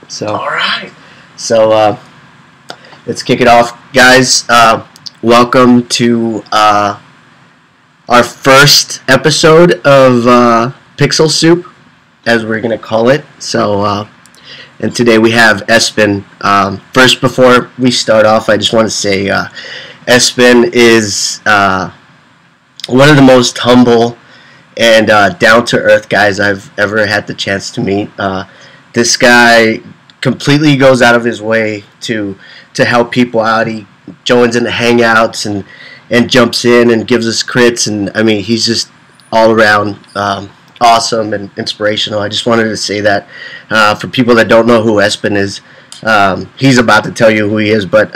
So, All right. so let's kick it off, guys. Welcome to our first episode of Pixel Soup, as we're gonna call it. And today we have Esben. First, before we start off, I just want to say Esben is one of the most humble and down-to-earth guys I've ever had the chance to meet. This guy completely goes out of his way to help people out. He joins in the hangouts and jumps in and gives us crits, and I mean, he's just all around awesome and inspirational. I just wanted to say that for people that don't know who Esben is. He's about to tell you who he is, but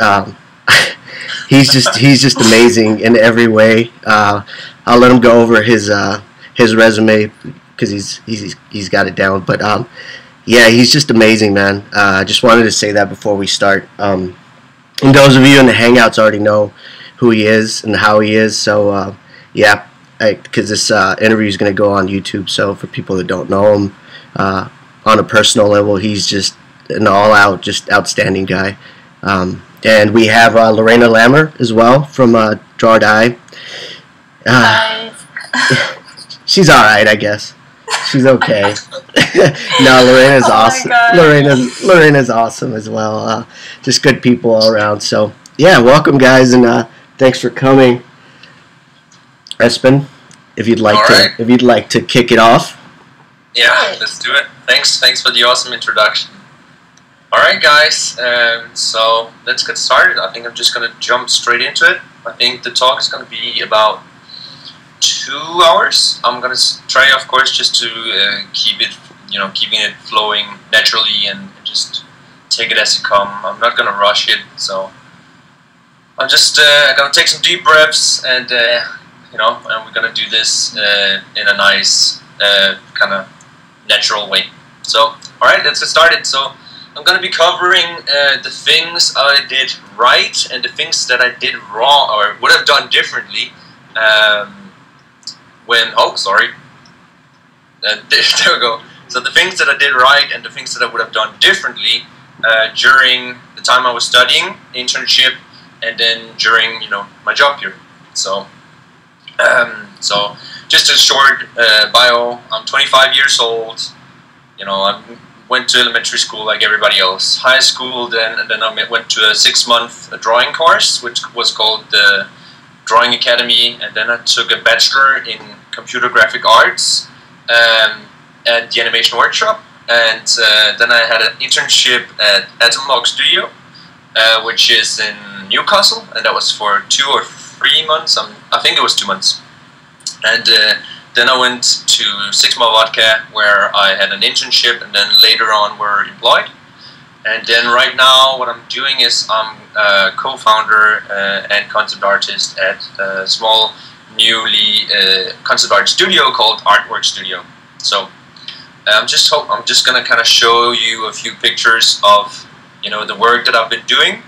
he's just amazing in every way. I'll let him go over his resume because he's got it down. But yeah, he's just amazing, man. I just wanted to say that before we start. And those of you in the Hangouts already know who he is and how he is. So yeah, because this interview is going to go on YouTube. So for people that don't know him on a personal level, he's just an all-out, just outstanding guy. And we have Lorena Lammer as well from Draw or Die. Hi. She's all right, I guess. She's okay. No, Lorena's awesome. Lorena's awesome as well. Just good people all around. So yeah, welcome guys, and thanks for coming. Esben, if you'd like to kick it off. Yeah, let's do it. Thanks for the awesome introduction. All right, guys. So let's get started. I think I'm just gonna jump straight into it. I think the talk is gonna be about 2 hours. I'm gonna try, of course, just to keeping it flowing naturally and just take it as it comes. I'm not gonna rush it, so I'm just gonna take some deep breaths and and we're gonna do this in a nice kind of natural way. So, all right, let's get started. So, I'm gonna be covering the things I did right and the things that I did wrong or would have done differently. There we go. So the things that I did right and the things that I would have done differently during the time I was studying, internship, and then during my job here. So just a short bio. I'm 25 years old. I went to elementary school like everybody else, high school, and then I went to a 6-month drawing course, which was called the Drawing Academy, and then I took a bachelor in computer graphic arts at the animation workshop, and then I had an internship at Esben Lash Studio, which is in Newcastle, and that was for 2 or 3 months. I think it was 2 months, and then I went to Sigma Vodka, where I had an internship, and then later on were employed. And then right now, what I'm doing is I'm a co-founder and concept artist at a small, newly concept art studio called Artwork Studio. So I'm just gonna kind of show you a few pictures of the work that I've been doing.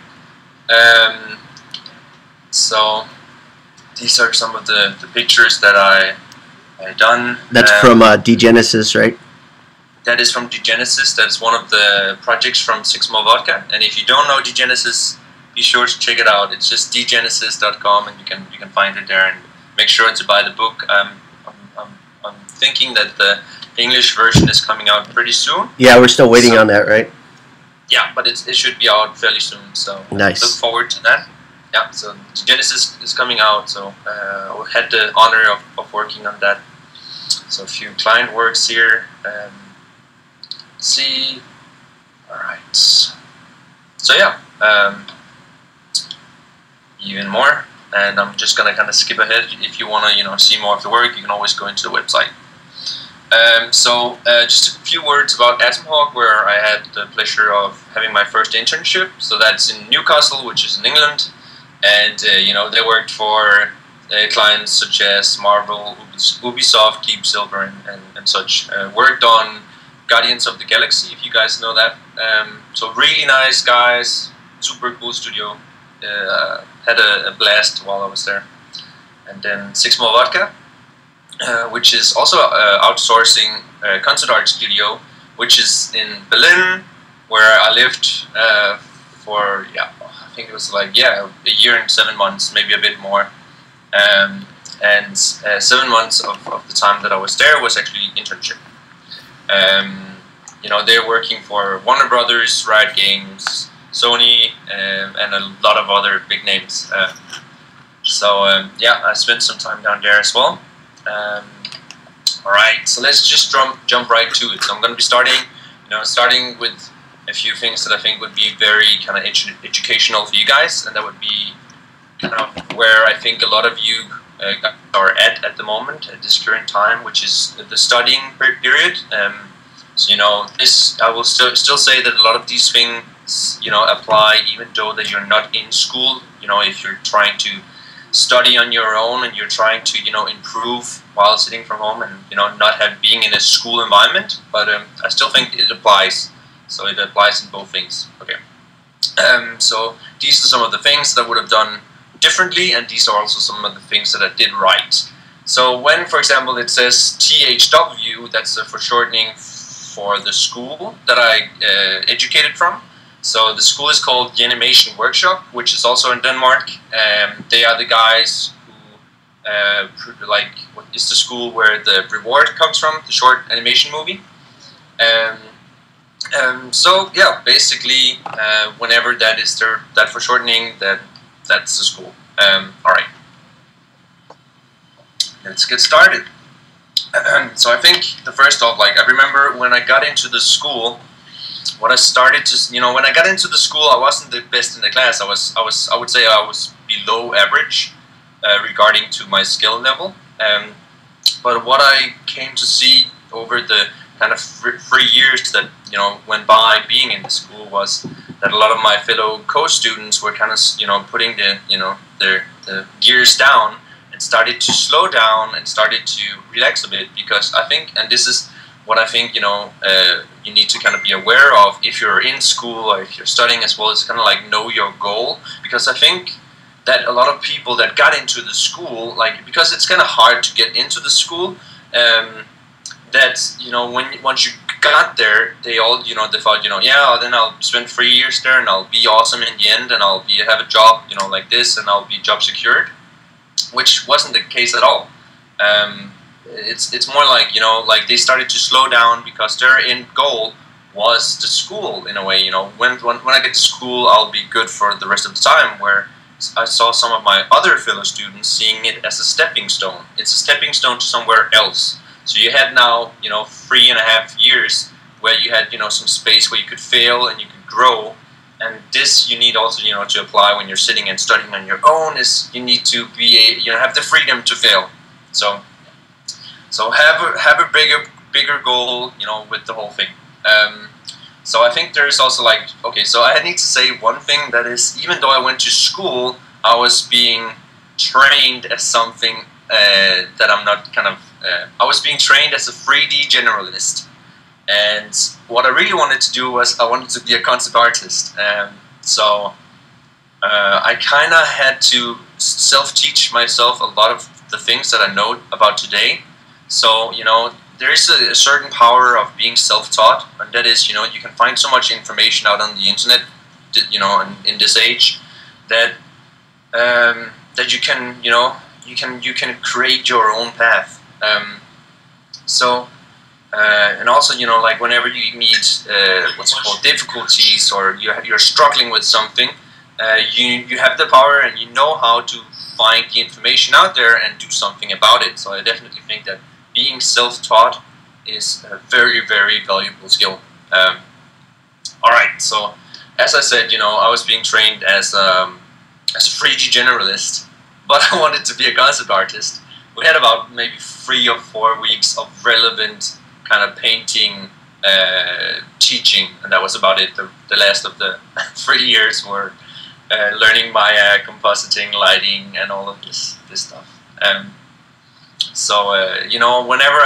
So these are some of the pictures that I done. That's from D-Genesis, right? That is from D-Genesis. That is one of the projects from Sigma Vodka. And if you don't know D-Genesis, be sure to check it out. It's just dgenesis.com, and you can find it there. And make sure to buy the book. I'm thinking that the English version is coming out pretty soon. Yeah, we're still waiting on that, right? Yeah, but it should be out fairly soon. So nice. Look forward to that. Yeah, so D-Genesis is coming out. So I had the honor of working on that. So a few client works here. See, all right. So yeah, even more, and I'm just gonna kind of skip ahead. If you wanna, see more of the work, you can always go into the website. Just a few words about Esben, where I had the pleasure of having my first internship. So that's in Newcastle, which is in England, and they worked for clients such as Marvel, Ubisoft, Keep Silver, and such. Worked on Guardians of the Galaxy, if you guys know that. So really nice guys, super cool studio. Had a blast while I was there. And then Sigma Vodka, which is also outsourcing concept art studio, which is in Berlin, where I lived for I think it was like a year and 7 months, maybe a bit more. And 7 months of the time that I was there was actually internship. They're working for Warner Brothers, Riot Games, Sony, and a lot of other big names. I spent some time down there as well. Alright, so let's just jump right to it. So I'm going to be starting with a few things that I think would be very kind of educational for you guys, and that would be kind of where I think a lot of you are at the moment, at this current time, which is the studying period. This I will still say that a lot of these things, apply even though that you're not in school. If you're trying to study on your own and you're trying to, improve while sitting from home and, not being in a school environment. But I still think it applies. So it applies in both things. Okay. So these are some of the things that I would have done differently, and these are also some of the things that I did right. So when, for example, it says THW, that's for shortening for the school that I educated from. So the school is called the Animation Workshop, which is also in Denmark. They are the guys who, what is the school where the reward comes from, the short animation movie. Basically, whenever that is that for shortening, that's the school. Alright, let's get started. So I think the first off, I remember when I got into the school, what I started to, when I got into the school, I wasn't the best in the class. I would say I was below average regarding to my skill level. But what I came to see over the kind of 3 years that went by being in the school was that a lot of my fellow co-students were kind of putting the gears down and started to slow down and started to relax a bit, because I think, and this is what I think you need to kind of be aware of if you're in school or if you're studying as well, is kind of know your goal. Because I think that a lot of people that got into the school, because it's kind of hard to get into the school, that once you got there, they all they thought then I'll spend 3 years there and I'll be awesome in the end and I'll have a job like this and I'll be job secured, which wasn't the case at all. It's more they started to slow down because their end goal was the school in a way. When I get to school, I'll be good for the rest of the time. Where I saw some of my other fellow students seeing it as a stepping stone. It's a stepping stone to somewhere else. So you had now 3.5 years where you had some space where you could fail and you could grow. And this you need also to apply when you're sitting and studying on your own. Is you need to be have the freedom to fail. So have a bigger goal with the whole thing. So I think there's also okay, so I need to say one thing, that is, even though I went to school, I was being trained as something that I'm not kind of. I was being trained as a 3D generalist, and what I really wanted to do was I wanted to be a concept artist. I kind of had to self-teach myself a lot of the things that I know about today. So there is a certain power of being self-taught, and that is you can find so much information out on the internet, in this age, that that you can you can create your own path. And also whenever you meet what's called difficulties, or you're struggling with something, you have the power and you know how to find the information out there and do something about it. So I definitely think that being self-taught is a very, very valuable skill. Alright, so as I said, I was being trained as a 3D generalist, but I wanted to be a concept artist. We had about maybe 3 or 4 weeks of relevant kind of painting teaching, and that was about it. The last of the 3 years were learning Maya, compositing, lighting, and all of this stuff. Whenever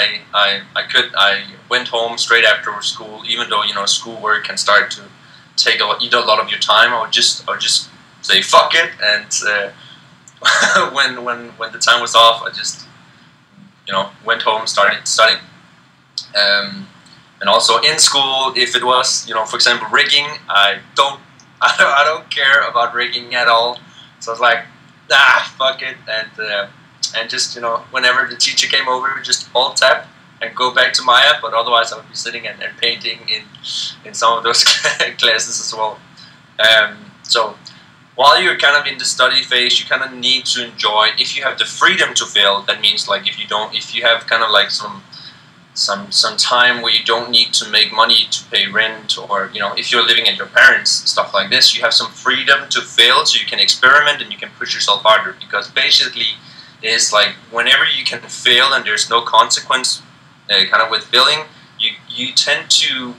I went home straight after school, even though schoolwork can start to eat a lot of your time. I would just say fuck it, and when the time was off, I just went home, started studying. And also in school, if it was, for example, rigging, I don't care about rigging at all. So I was like, fuck it, and just whenever the teacher came over, just alt tab and go back to Maya. But otherwise, I would be sitting and painting in some of those classes as well. So while you're kind of in the study phase, you kind of need to enjoy. If you have the freedom to fail, that means like if you have kind of like some time where you don't need to make money to pay rent, or if you're living at your parents, stuff like this, you have some freedom to fail, so you can experiment and you can push yourself harder. Because basically it's like whenever you can fail and there's no consequence kind of with failing, you tend to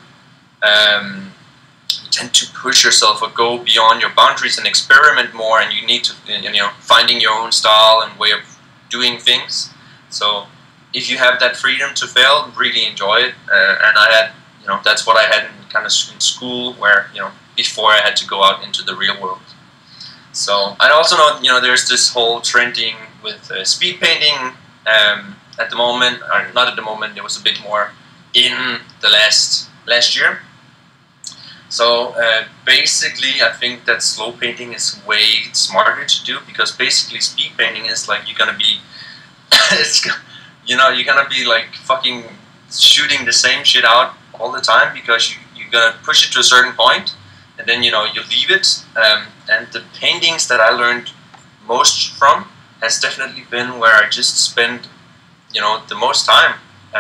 push yourself or go beyond your boundaries and experiment more, and you need to finding your own style and way of doing things. So if you have that freedom to fail, really enjoy it. And I had, that's what I had in school, where, before I had to go out into the real world. So I also know, there's this whole trending with speed painting at the moment, or not at the moment, it was a bit more in the last year. So basically, I think that slow painting is way smarter to do, because basically speed painting is like you're gonna be, you're gonna be like fucking shooting the same shit out all the time, because you're gonna push it to a certain point, and then you leave it. And the paintings that I learned most from has definitely been where I just spend the most time.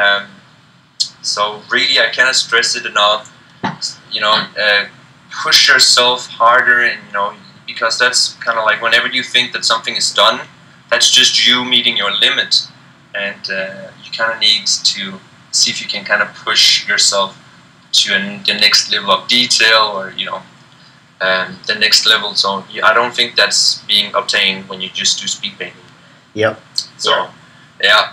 So really, I cannot stress it enough. Push yourself harder, and because that's kind of like whenever you think that something is done, that's just you meeting your limit. And you kind of need to see if you can kind of push yourself to the next level of detail, or the next level. So I don't think that's being obtained when you just do speed painting. Yep. So yeah.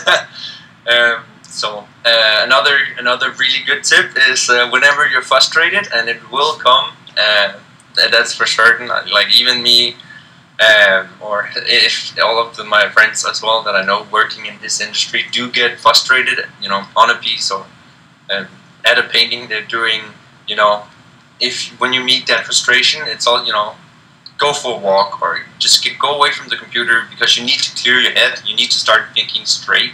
Another really good tip is whenever you're frustrated, and it will come. That's for certain. Like even me. Or if all of my friends as well that I know working in this industry do get frustrated, on a piece or at a painting they're doing, when you meet that frustration, it's all, go for a walk, or just go away from the computer, because you need to clear your head. You need to start thinking straight,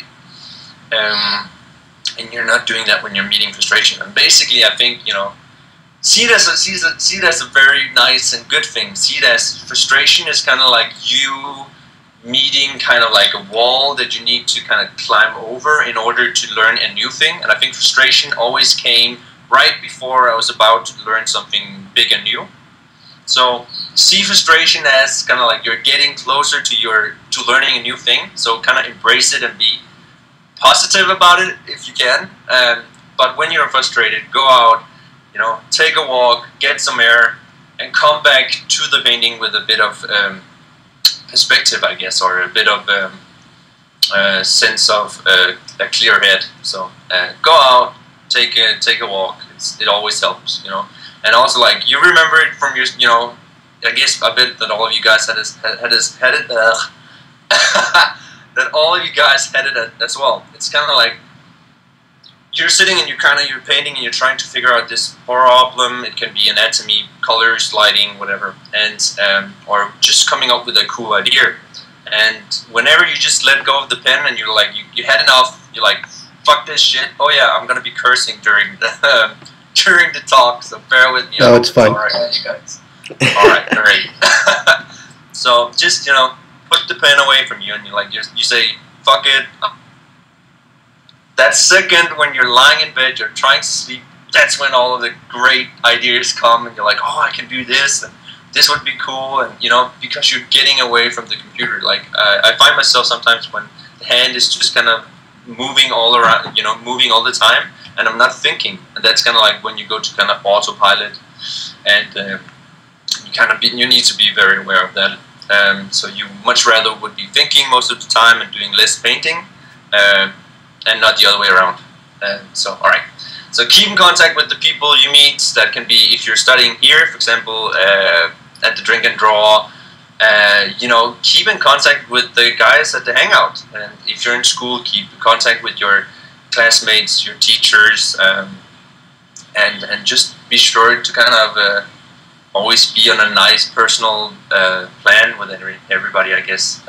and you're not doing that when you're meeting frustration. And basically, I think, see it as a very nice and good thing. See it as frustration is kind of like you meeting kind of like a wall that you need to kind of climb over in order to learn a new thing. And I think frustration always came right before I was about to learn something big and new. So see frustration as kind of like you're getting closer to learning a new thing. So kind of embrace it and be positive about it if you can. But when you're frustrated, go out, take a walk, get some air, and come back to the painting with a bit of perspective, I guess, or a bit of sense of a clear head. So go out, take a walk. It always helps, And also, like, you remember it from your, I guess a bit that all of you guys had it. That all of you guys had it as well. It's kind of like, you're sitting and you're painting and you're trying to figure out this problem. It can be anatomy, colors, lighting, whatever, and or just coming up with a cool idea. And whenever you just let go of the pen and you're like, you had enough, you're like, fuck this shit. Oh yeah, I'm gonna be cursing during the during the talk, so bear with me. No, it's fine. Alright, you guys. Alright, great. So just put the pen away from you, and you say, fuck it. That second when you're lying in bed, you're trying to sleep, that's when all of the great ideas come, and you're like, oh, I can do this, and this would be cool, and because you're getting away from the computer. Like I find myself sometimes when the hand is just kind of moving all around, moving all the time, and I'm not thinking, and that's kind of like when you go to kind of autopilot, and you need to be very aware of that. So you much rather would be thinking most of the time and doing less painting. And not the other way around. Alright. So keep in contact with the people you meet. That can be if you're studying here, for example, at the Drink and Draw. Keep in contact with the guys at the Hangout. And if you're in school, keep in contact with your classmates, your teachers. and just be sure to kind of always be on a nice personal plan with everybody, I guess.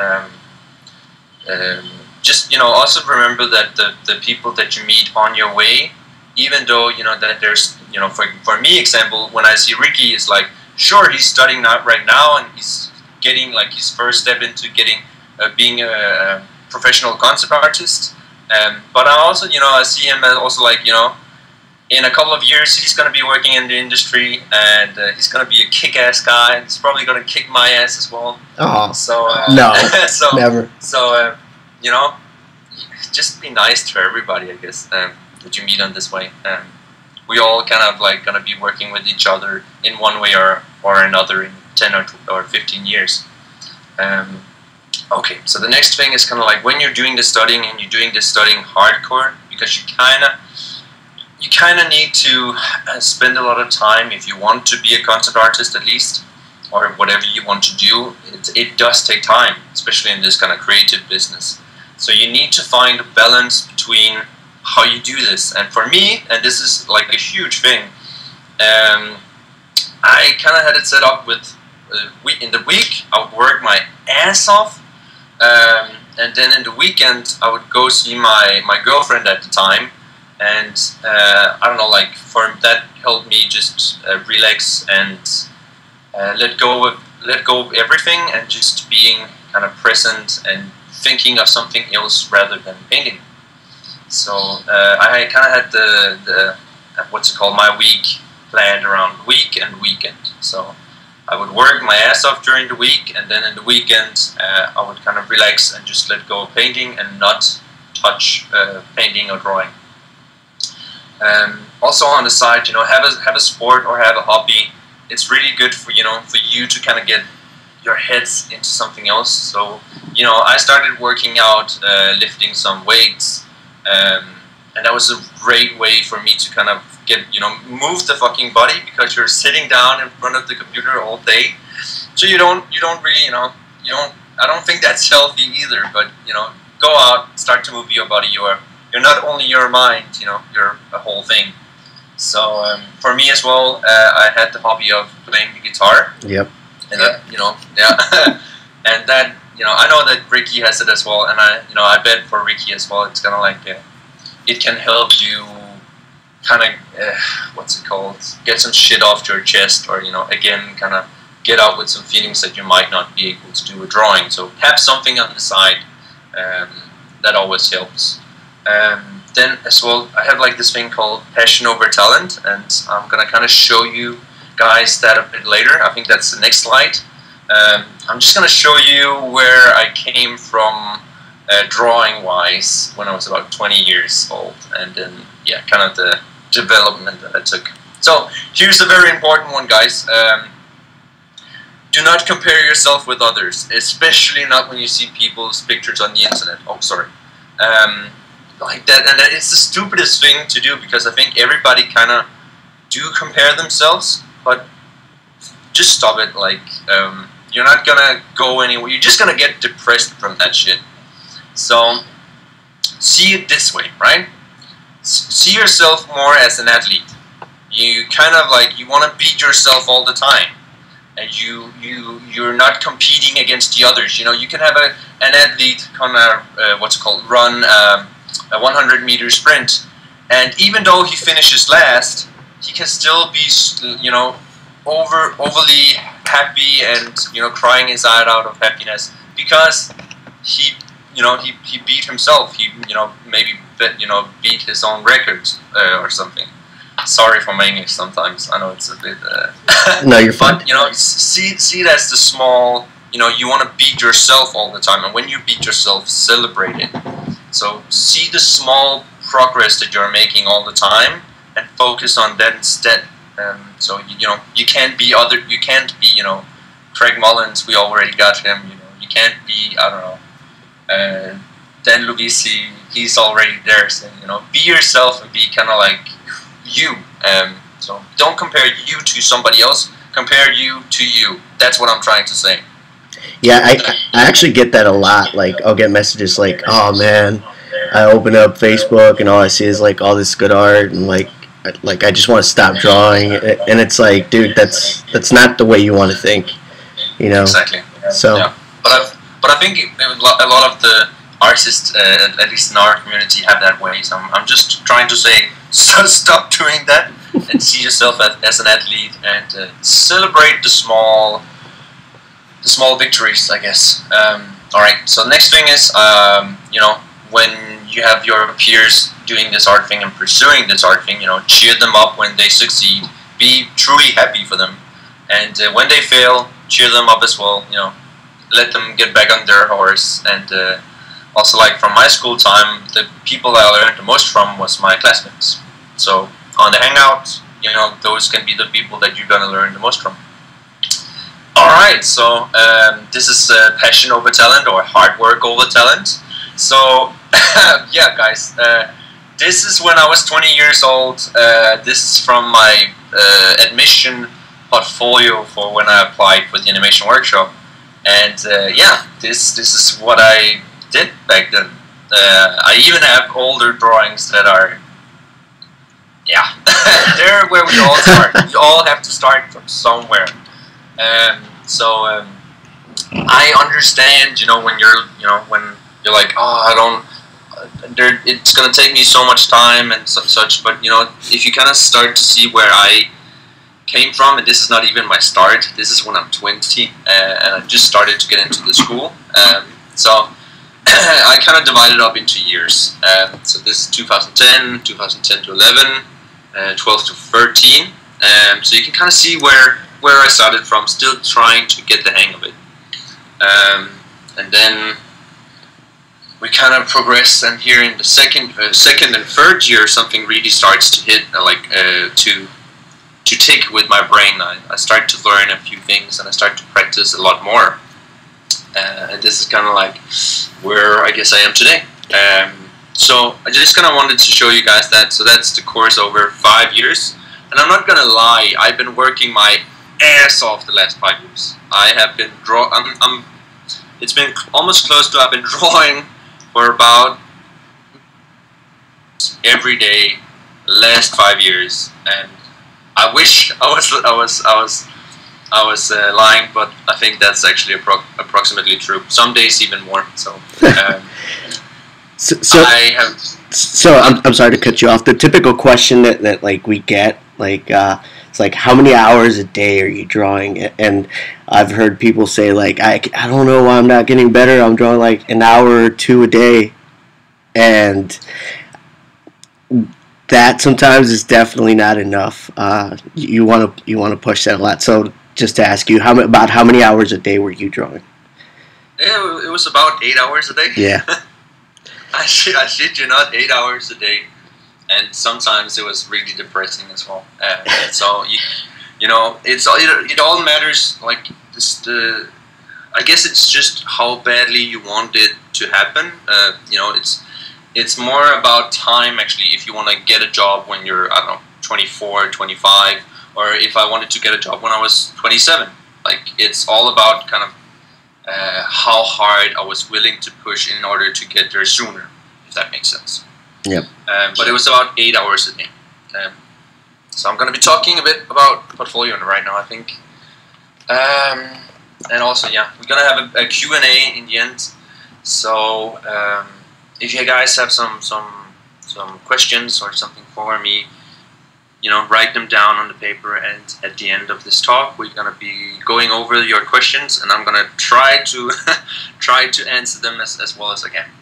Just also remember that the people that you meet on your way, even though that there's for me example, when I see Ricky, is like, sure, he's studying right now and he's getting like his first step into getting being a professional concept artist, but I also I see him as also like in a couple of years he's going to be working in the industry, and he's going to be a kick-ass guy. He's probably going to kick my ass as well. Oh, so no, so never. So just be nice to everybody, I guess, that you meet on this way. We all kind of like going to be working with each other in one way or another in 10 or 15 years. Okay, so the next thing is kind of like when you're doing the studying, and you're doing this studying hardcore, because you kind of need to spend a lot of time if you want to be a concept artist, at least, or whatever you want to do. It does take time, especially in this kind of creative business. So you need to find a balance between how you do this. And for me, and this is like a huge thing, I kind of had it set up with in the week I would work my ass off, and then in the weekend I would go see my girlfriend at the time, and I don't know, like for that helped me just relax and let go of everything, and just being kind of present and thinking of something else rather than painting. So I kind of had the what's it called, my week planned around week and weekend. So I would work my ass off during the week, and then in the weekend I would kind of relax and just let go of painting and not touch painting or drawing. Also on the side, have a sport or have a hobby. It's really good for for you to kind of get your heads into something else. So I started working out, lifting some weights, and that was a great way for me to kind of get move the fucking body, because you're sitting down in front of the computer all day. So you don't really I don't think that's healthy either. But go out, start to move your body. You're not only your mind, you're a whole thing. So for me as well, I had the hobby of playing the guitar. Yep. And yeah. And that I know that Ricky has it as well, and I bet for Ricky as well, it's kind of like it can help you kind of what's it called, get some shit off your chest, or again kind of get out with some feelings that you might not be able to do with drawing. So have something on the side, that always helps. Then as well, I have like this thing called passion over talent, and I'm gonna kind of show you guys that a bit later. I think that's the next slide. I'm just gonna show you where I came from drawing wise when I was about 20 years old, and then kind of the development that I took. So here's a very important one, guys. Do not compare yourself with others, especially not when you see people's pictures on the internet. Oh, sorry. Like that, and it's the stupidest thing to do, because I think everybody kind of do compare themselves, but just stop it. Like you're not gonna go anywhere. You're just gonna get depressed from that shit. So see it this way, right? See yourself more as an athlete. You kind of like, you want to beat yourself all the time, and you're not competing against the others. You can have an athlete kind of what's it called, run a 100-meter sprint, and even though he finishes last, he can still be overly happy and crying his eye out of happiness, because he beat himself. He maybe beat his own records or something. Sorry for my English sometimes. I know it's a bit. No, you're fine. But see it as the small. You want to beat yourself all the time, and when you beat yourself, celebrate it. So see the small progress that you're making all the time, and focus on that instead. So you can't be Craig Mullins. We already got him. You can't be, I don't know, Dan Lovisi. He's already there. So be yourself and be kind of like you. So don't compare you to somebody else. Compare you to you. That's what I'm trying to say. Yeah, I actually get that a lot. Like, I'll get messages like, "Oh man, I open up Facebook and all I see is like all this good art, and like like I just want to stop drawing, and it's like, dude, that's not the way you want to think, you know. Exactly. So. Yeah. But I think a lot of the artists, at least in our community, have that way. So I'm just trying to say, so stop doing that and see yourself as an athlete and celebrate the small victories, I guess. All right. So the next thing is, you know, when you have your peers doing this art thing and pursuing this art thing, you know, cheer them up when they succeed. Be truly happy for them, and when they fail, cheer them up as well. You know, let them get back on their horse. And also, like from my school time, the people that I learned the most from was my classmates. So on the hangout, you know, those can be the people that you're gonna learn the most from. Alright, so this is passion over talent, or hard work over talent. So yeah, guys, this is when I was 20 years old. This is from my admission portfolio for when I applied for the animation workshop. And yeah, this is what I did back then. I even have older drawings that are, yeah, they're where we all start. We all have to start from somewhere. So I understand, you know, when you're like, oh, I don't, it's gonna take me so much time and such. But you know, if you kind of start to see where I came from, and this is not even my start. This is when I'm 20, and I just started to get into the school. So I kind of divided up into years. So this is 2010, 2010 to 11, 12 to 13. So you can kind of see where I started from, still trying to get the hang of it. And then we kind of progress, and here in the second and third year, something really starts to hit, to tick with my brain. I start to learn a few things, and I start to practice a lot more. And this is kind of like where I guess I am today. So I just kind of wanted to show you guys that. So that's the course over 5 years. And I'm not gonna lie, I've been working my ass off the last 5 years. I have been it's been almost close to, I've been drawing for about every day last 5 years, and I wish I was lying, but I think that's actually approximately true. Some days even more. So, I have. So I'm sorry to cut you off. The typical question that like we get, like it's like, how many hours a day are you drawing? And I've heard people say, like, I don't know why I'm not getting better. I'm drawing like an hour or two a day, and that sometimes is definitely not enough. You want to push that a lot. So just to ask you, about how many hours a day were you drawing? It was about 8 hours a day. Yeah. I shit you not, 8 hours a day. And sometimes it was really depressing as well. So you know, it all matters. Like I guess it's just how badly you want it to happen. You know, it's more about time actually. If you want to get a job when you're, I don't know, 24, 25, or if I wanted to get a job when I was 27, like it's all about kind of how hard I was willing to push in order to get there sooner, if that makes sense. Yep. But it was about 8 hours a day. So I'm going to be talking a bit about portfolio right now, I think. And also, yeah, we're going to have a Q&A in the end. So if you guys have some questions or something for me, you know, write them down on the paper, and at the end of this talk, we're going to be going over your questions, and I'm going to try to answer them as well as I can.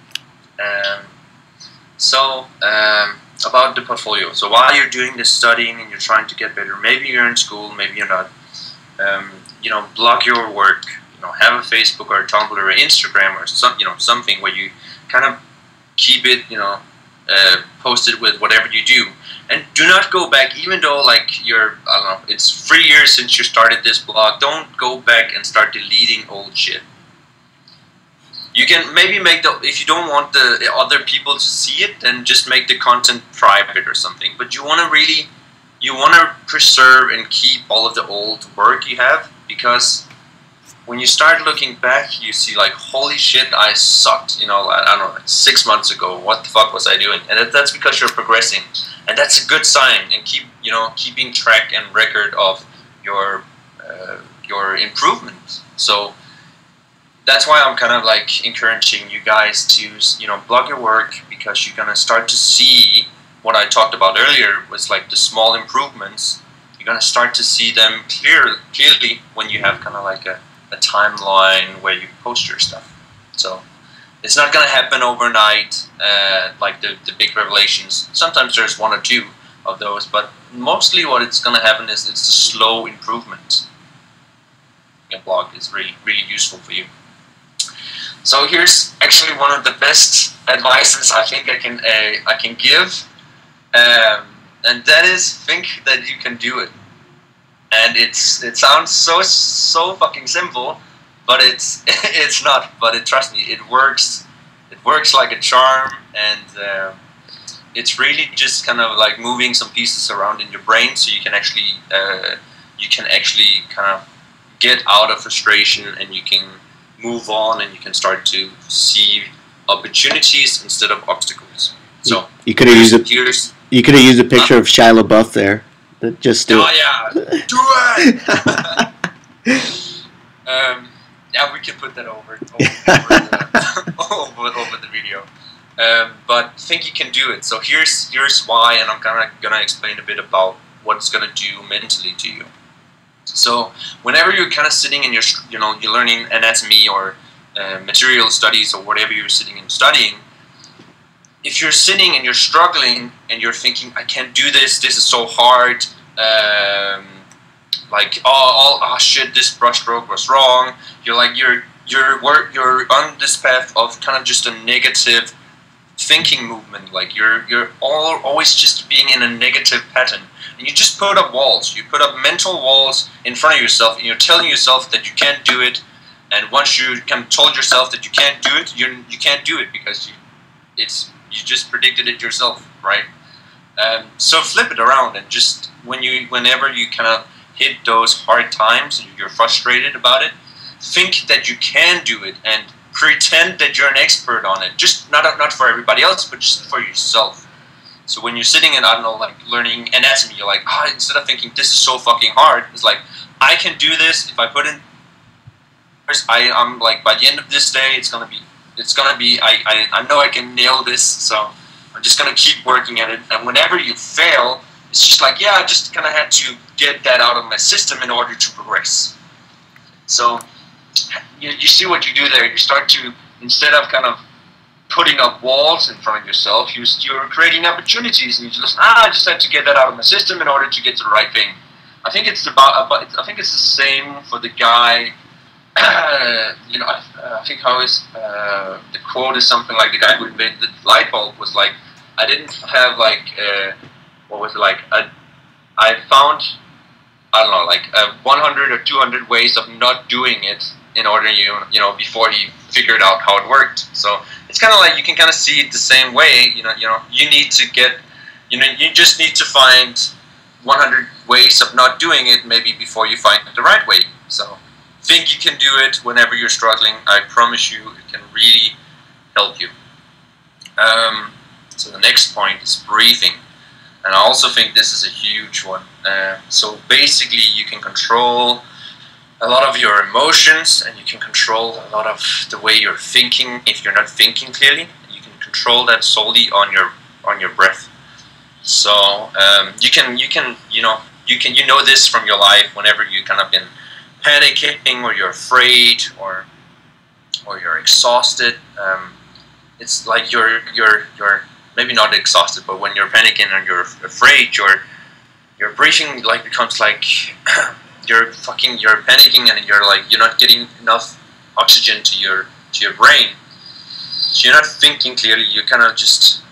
So about the portfolio. So while you're doing this studying and you're trying to get better, maybe you're in school, maybe you're not, you know, blog your work. You know, have a Facebook or a Tumblr or Instagram or something where you kind of keep it, you know, posted with whatever you do. And do not go back, even though like you're, I don't know, it's 3 years since you started this blog. Don't go back and start deleting old shit. You can maybe make if you don't want the other people to see it, then just make the content private or something. But you want to preserve and keep all of the old work you have, because when you start looking back, you see like, holy shit, I sucked. You know, I don't know, like 6 months ago, what the fuck was I doing? And that's because you're progressing, and that's a good sign. And keeping track and record of your improvement. So that's why I'm kind of like encouraging you guys to blog your work, because you're gonna start to see what I talked about earlier was like the small improvements. You're gonna start to see them clearly when you have kind of like a timeline where you post your stuff. So it's not gonna happen overnight, like the big revelations. Sometimes there's 1 or 2 of those, but mostly what it's gonna happen is it's a slow improvement. A blog is really useful for you. So here's actually one of the best advices I think I can give, and that is, think that you can do it. And it sounds so fucking simple, but it's not. But trust me, it works. It works like a charm, and it's really just kind of like moving some pieces around in your brain, so you can actually kind of get out of frustration, and you can move on, and you can start to see opportunities instead of obstacles. So you could have used a picture of Shia LaBeouf there. Just do it. Yeah, do it. Yeah, we can put that over the video. But think you can do it. So here's why, and I'm gonna explain a bit about what it's gonna do mentally to you. So whenever you're kind of sitting and you're learning anatomy or material studies or whatever you're sitting and studying, if you're sitting and you're struggling and you're thinking, I can't do this, this is so hard, like oh shit, this brushstroke was wrong. You're like you're on this path of kind of just a negative thinking movement. Like you're always just being in a negative pattern. And you just put up walls. You put up mental walls in front of yourself, and you're telling yourself that you can't do it. And once you kind of told yourself that you can't do it, you can't do it because you just predicted it yourself, right? So flip it around, and just whenever you kind of hit those hard times and you're frustrated about it, think that you can do it and pretend that you're an expert on it. Just not for everybody else, but just for yourself. So when you're sitting and, I don't know, like learning anatomy, you're like, instead of thinking this is so fucking hard, it's like, I can do this if I put in. I'm like, by the end of this day, it's gonna be. I know I can nail this, so I'm just gonna keep working at it. And whenever you fail, it's just like, yeah, I just kind of had to get that out of my system in order to progress. So you see what you do there. You start to, instead of kind of putting up walls in front of yourself, you're creating opportunities, and you just, I just had to get that out of my system in order to get to the right thing. I think it's I think it's the same for the guy. I think the quote is something like, the guy who invented the light bulb was like, I didn't have like what was it like? I found, I don't know, like 100 or 200 ways of not doing it in order before he figured out how it worked. So it's kind of like, you can kind of see it the same way. You need to get, you just need to find 100 ways of not doing it maybe before you find the right way. So think you can do it whenever you're struggling. I promise you, it can really help you. So the next point is breathing, and I also think this is a huge one. So basically, you can control a lot of your emotions, and you can control a lot of the way you're thinking. If you're not thinking clearly, you can control that solely on your breath. So you know this from your life. Whenever you kind of been panicking, or you're afraid, or you're exhausted, it's like you're maybe not exhausted, but when you're panicking and you're afraid, your breathing like becomes like you're panicking, and you're not getting enough oxygen to your brain, so you're not thinking clearly. You're kind of just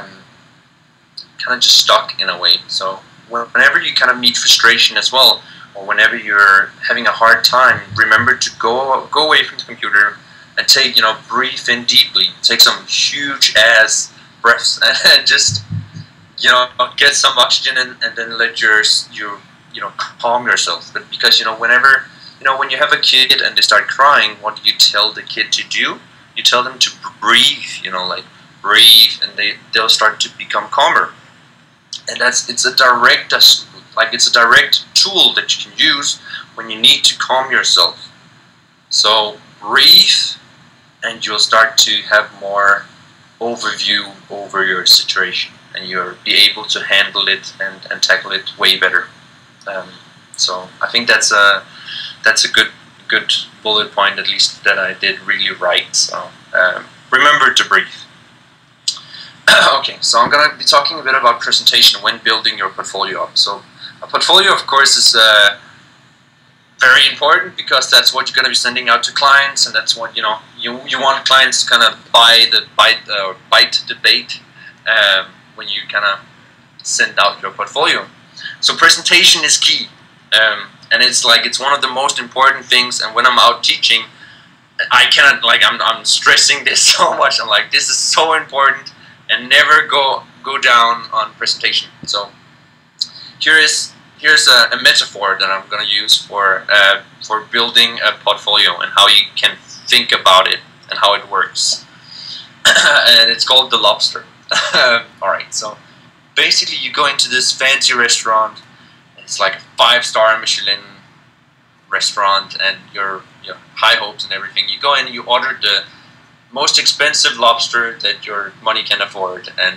stuck in a way. So whenever you kind of meet frustration as well, or whenever you're having a hard time, remember to go away from the computer and take, breathe in deeply. Take some huge ass breaths and just, get some oxygen in, and then let you calm yourself. But because, whenever when you have a kid and they start crying, what do you tell the kid to do? You tell them to breathe, like breathe, and they'll start to become calmer. And it's a direct tool that you can use when you need to calm yourself. So breathe, and you'll start to have more overview over your situation, and you'll be able to handle it and tackle it way better. So I think that's a good bullet point, at least, that I did really right. So remember to breathe. Okay, so I'm going to be talking a bit about presentation when building your portfolio up. So a portfolio, of course, is very important, because that's what you're going to be sending out to clients, and that's what you want clients to kind of bite the bait when you kind of send out your portfolio. So presentation is key, and it's one of the most important things. And when I'm out teaching, I cannot, I'm stressing this so much. I'm like, this is so important, and never go down on presentation. So here's a metaphor that I'm going to use for building a portfolio, and how you can think about it and how it works. And it's called the lobster. Alright, so basically you go into this fancy restaurant. It's like a 5-star Michelin restaurant, and you're high hopes and everything. You go in and you order the most expensive lobster that your money can afford, and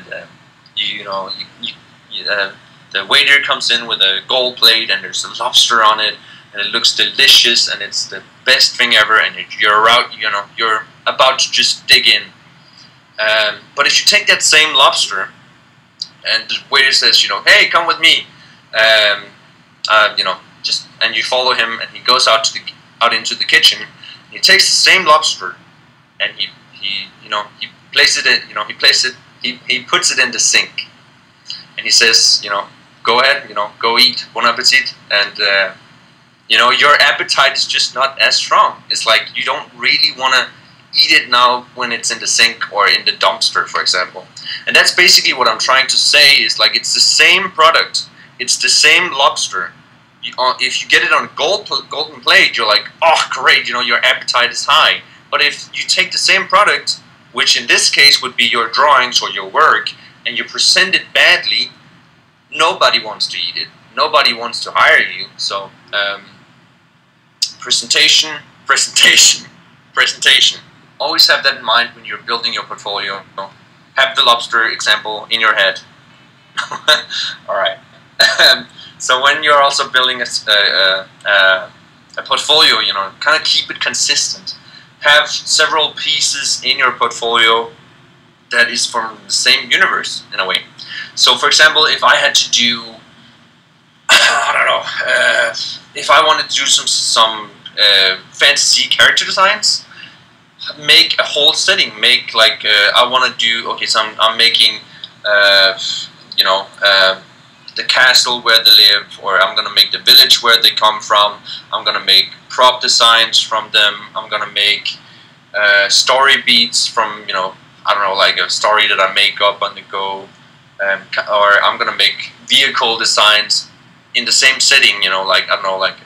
the waiter comes in with a gold plate, and there's a lobster on it, and it looks delicious, and it's the best thing ever, and you're about to just dig in. But if you take that same lobster, and the waiter says, hey, come with me, and you follow him, and he goes out into the kitchen, and he takes the same lobster, and he puts it in the sink, and he says, go ahead, go eat, bon appetit, and your appetite is just not as strong. It's like you don't really want to eat it now when it's in the sink or in the dumpster, for example. And that's basically what I'm trying to say, is it's the same product, it's the same lobster. If you get it on golden plate, you're like, oh great, your appetite is high. But if you take the same product, which in this case would be your drawings or your work, and you present it badly, nobody wants to eat it. Nobody wants to hire you. So presentation. Always have that in mind when you're building your portfolio. Have the lobster example in your head. Alright. So when you're also building a portfolio, kind of keep it consistent. Have several pieces in your portfolio that is from the same universe, in a way. So for example, if I had to do, I don't know, if I wanted to do some fantasy character designs, make a whole setting. Make I want to do, okay, so I'm making, the castle where they live, or I'm gonna make the village where they come from. I'm gonna make prop designs from them. I'm gonna make story beats from, I don't know, like a story that I make up on the go, or I'm gonna make vehicle designs in the same setting, I don't know, like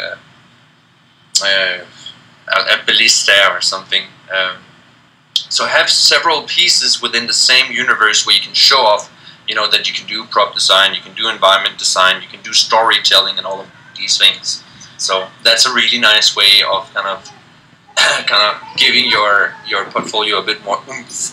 a ballista or something. So have several pieces within the same universe where you can show off, that you can do prop design, you can do environment design, you can do storytelling and all of these things. So that's a really nice way of kind of giving your portfolio a bit more oomph.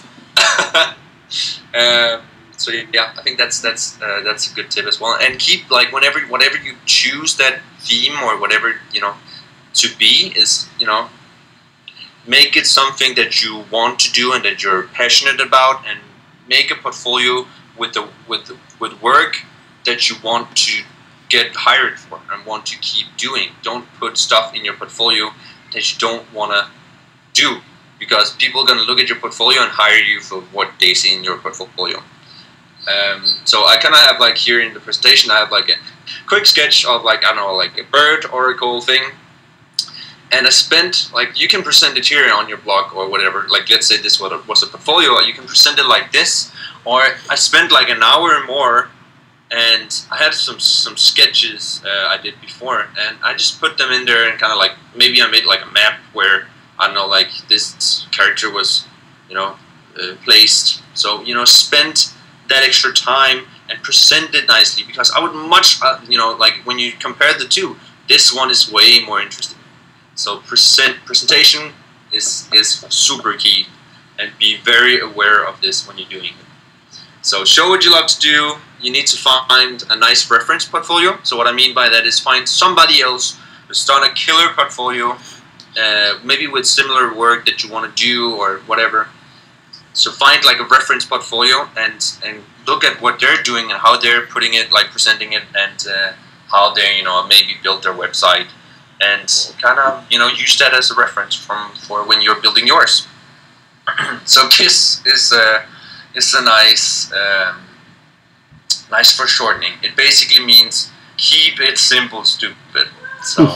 So yeah, I think that's a good tip as well. And keep, whenever you choose that theme or whatever to be, is make it something that you want to do and that you're passionate about, and make a portfolio with work that you want to get hired for and want to keep doing. Don't put stuff in your portfolio that you don't want to do, because people are going to look at your portfolio and hire you for what they see in your portfolio. So I kind of have, here in the presentation, I have a quick sketch of I don't know, a bird oracle thing. And I spent, you can present it here on your blog or whatever, let's say this was a portfolio, you can present it like this, or I spent an hour or more and I had some sketches I did before, and I just put them in there and kind of like maybe I made like a map where I don't know, like this character was, placed. So spend that extra time and present it nicely, because I would much like when you compare the two, this one is way more interesting. So presentation is super key, and be very aware of this when you're doing it. So show what you love to do. You need to find a nice reference portfolio. So what I mean by that is find somebody else who's done a killer portfolio, maybe with similar work that you want to do or whatever. So find like a reference portfolio and look at what they're doing and how they're putting it, like presenting it, and how they maybe build their website, and kind of use that as a reference for when you're building yours. So KISS is a nice nice foreshortening. It basically means keep it simple, stupid. So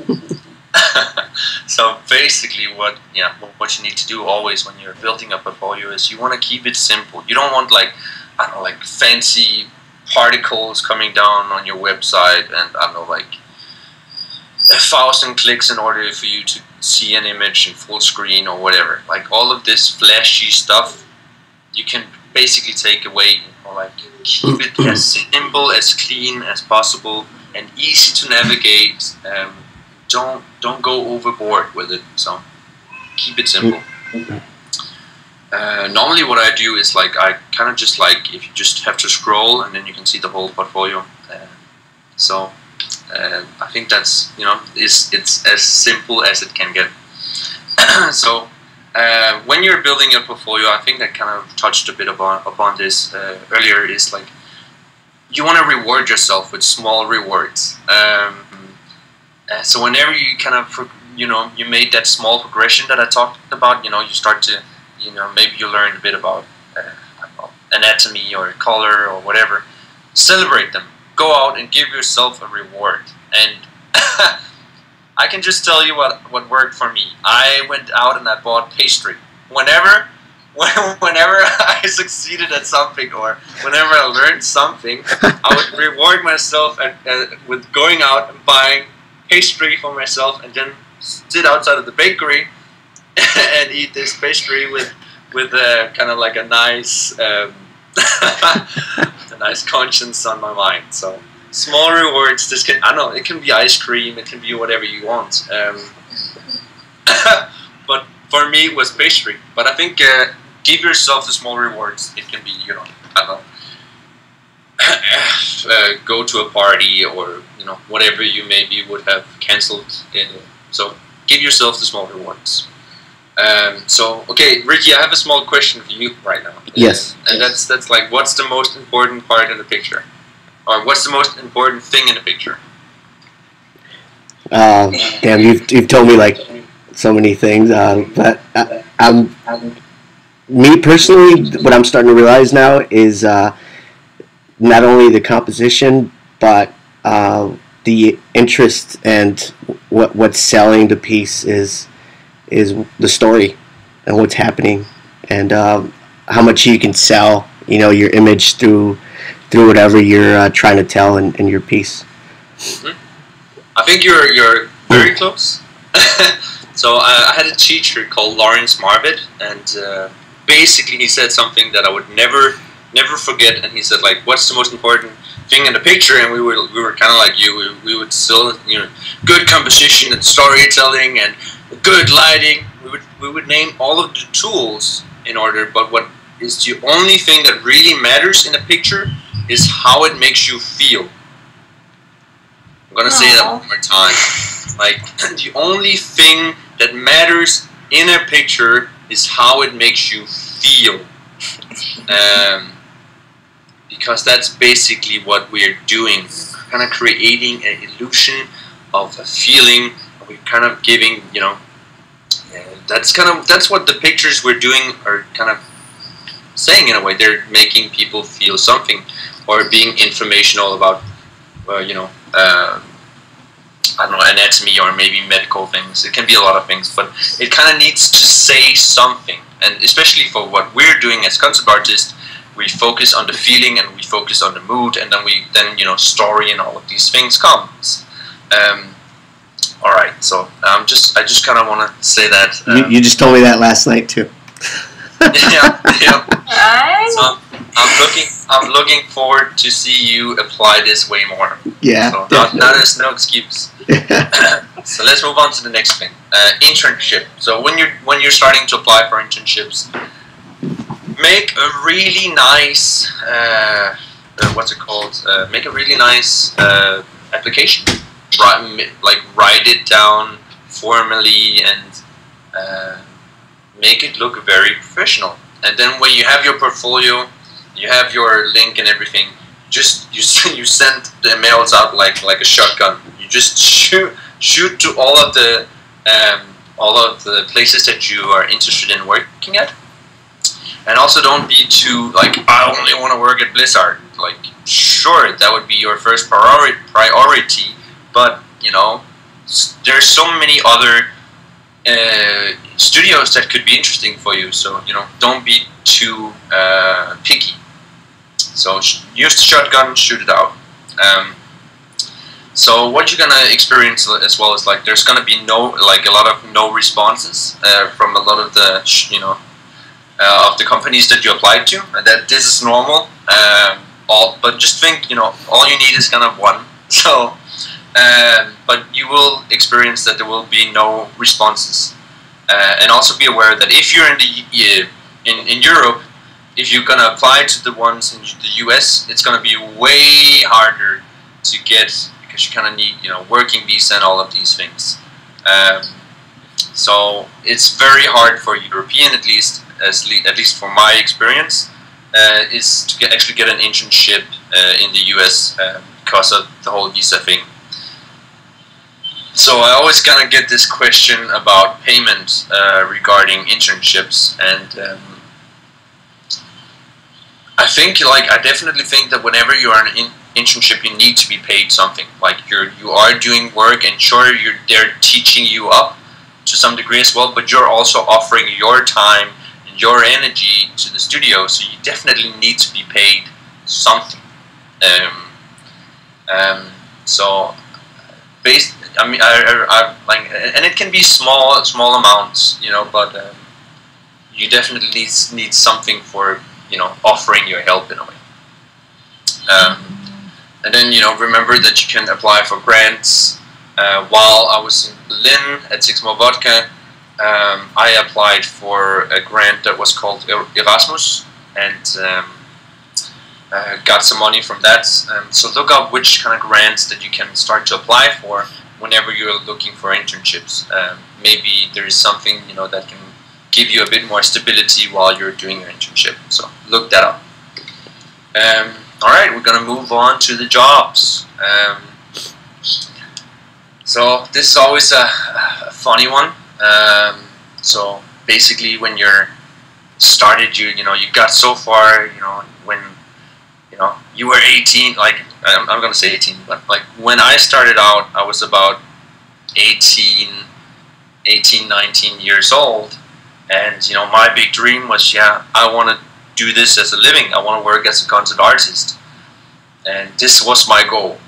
so basically what you need to do always when you're building a portfolio is you want to keep it simple. You don't want like fancy particles coming down on your website and like 1,000 clicks in order for you to see an image in full screen or whatever. Like all of this flashy stuff you can basically take away, or like keep it as simple, as clean as possible, and easy to navigate. Don't go overboard with it. So keep it simple. Normally what I do is like I kind of just like if you just have to scroll and then you can see the whole portfolio. So I think that's it's as simple as it can get. So when you're building a portfolio, I think I kind of touched a bit upon this earlier. Is like you want to reward yourself with small rewards. So whenever you kind of you made that small progression that I talked about, you start to maybe you learned a bit about anatomy or color or whatever. Celebrate them. Go out and give yourself a reward. And I can just tell you what worked for me. I went out and I bought pastry. Whenever I succeeded at something, or whenever I learned something, I would reward myself with going out and buying pastry for myself, and then sit outside of the bakery and eat this pastry with kind of like a nice a nice conscience on my mind. So small rewards. This can it can be ice cream. It can be whatever you want. But for me, it was pastry. But I think give yourself the small rewards. It can be go to a party, or whatever you maybe would have cancelled. So give yourself the small rewards. So okay, Ricky, I have a small question for you right now. Yes. And that's like, what's the most important part in the picture, or what's the most important thing in the picture? Damn, you've told me like so many things, but me personally, what I'm starting to realize now is not only the composition, but the interest and what's selling the piece is the story and what's happening, and how much you can sell your image through whatever you're trying to tell in your piece. Mm-hmm. I think you're very close. So I had a teacher called Lawrence Marvitt, and basically he said something that I would never forget. And he said, like, what's the most important thing in the picture? And we were kind of like you. We would still good composition and storytelling and good lighting. We would name all of the tools in order, but what is the only thing that really matters in a picture is how it makes you feel. I'm gonna say that one more time. Like, the only thing that matters in a picture is how it makes you feel. Because that's basically what we're doing. Kind of creating an illusion of a feeling. We're kind of giving, that's what the pictures we're doing are kind of saying in a way. They're making people feel something, or being informational about, I don't know, anatomy or maybe medical things. It can be a lot of things, but it kind of needs to say something. And especially for what we're doing as concept artists, we focus on the feeling and we focus on the mood, and then story and all of these things comes. All right, so I just kind of want to say that you just told me that last night too. yeah. So I'm looking forward to see you apply this way more. Yeah, so not as no excuse. So let's move on to the next thing. Internship. So when you're starting to apply for internships, make a really nice make a really nice application. Write it down formally and make it look very professional. And then when you have your portfolio, you have your link and everything, you send the mails out like a shotgun. You just shoot to all of the places that you are interested in working at. And also don't be too I only want to work at Blizzard. Sure, that would be your first priority, but there's so many other studios that could be interesting for you. So don't be too picky. So use the shotgun, shoot it out. So what you're gonna experience as well is there's gonna be a lot of no responses from a lot of the of the companies that you applied to, and that this is normal. But just think, all you need is kind of one. So, but you will experience that there will be no responses, and also be aware that if you're in Europe, if you're gonna apply to the ones in the US, it's gonna be way harder to get, because you kind of need working visa and all of these things. So it's very hard for European, at least from my experience, is to actually get an internship in the US because of the whole visa thing. So I always kind of get this question about payment regarding internships, and I definitely think that whenever you are in an internship, you need to be paid something. You are doing work, and sure, they're teaching you up to some degree as well, but you're also offering your time and your energy to the studio, so you definitely need to be paid something. So based, and it can be small amounts, but you definitely need something for offering your help in a way. And then remember that you can apply for grants. While I was in Berlin at Six More Vodka, I applied for a grant that was called Erasmus, and got some money from that. So look up which kind of grants that you can start to apply for whenever you're looking for internships. Maybe there is something that can give you a bit more stability while you're doing your internship. So look that up. Alright, we're gonna move on to the jobs. So this is always a funny one. So basically, when you're started, you got so far, when you were 18. I'm gonna say 18, but when I started out, I was about 18, 19 years old, and my big dream was, I want to do this as a living. I want to work as a concert artist, and this was my goal.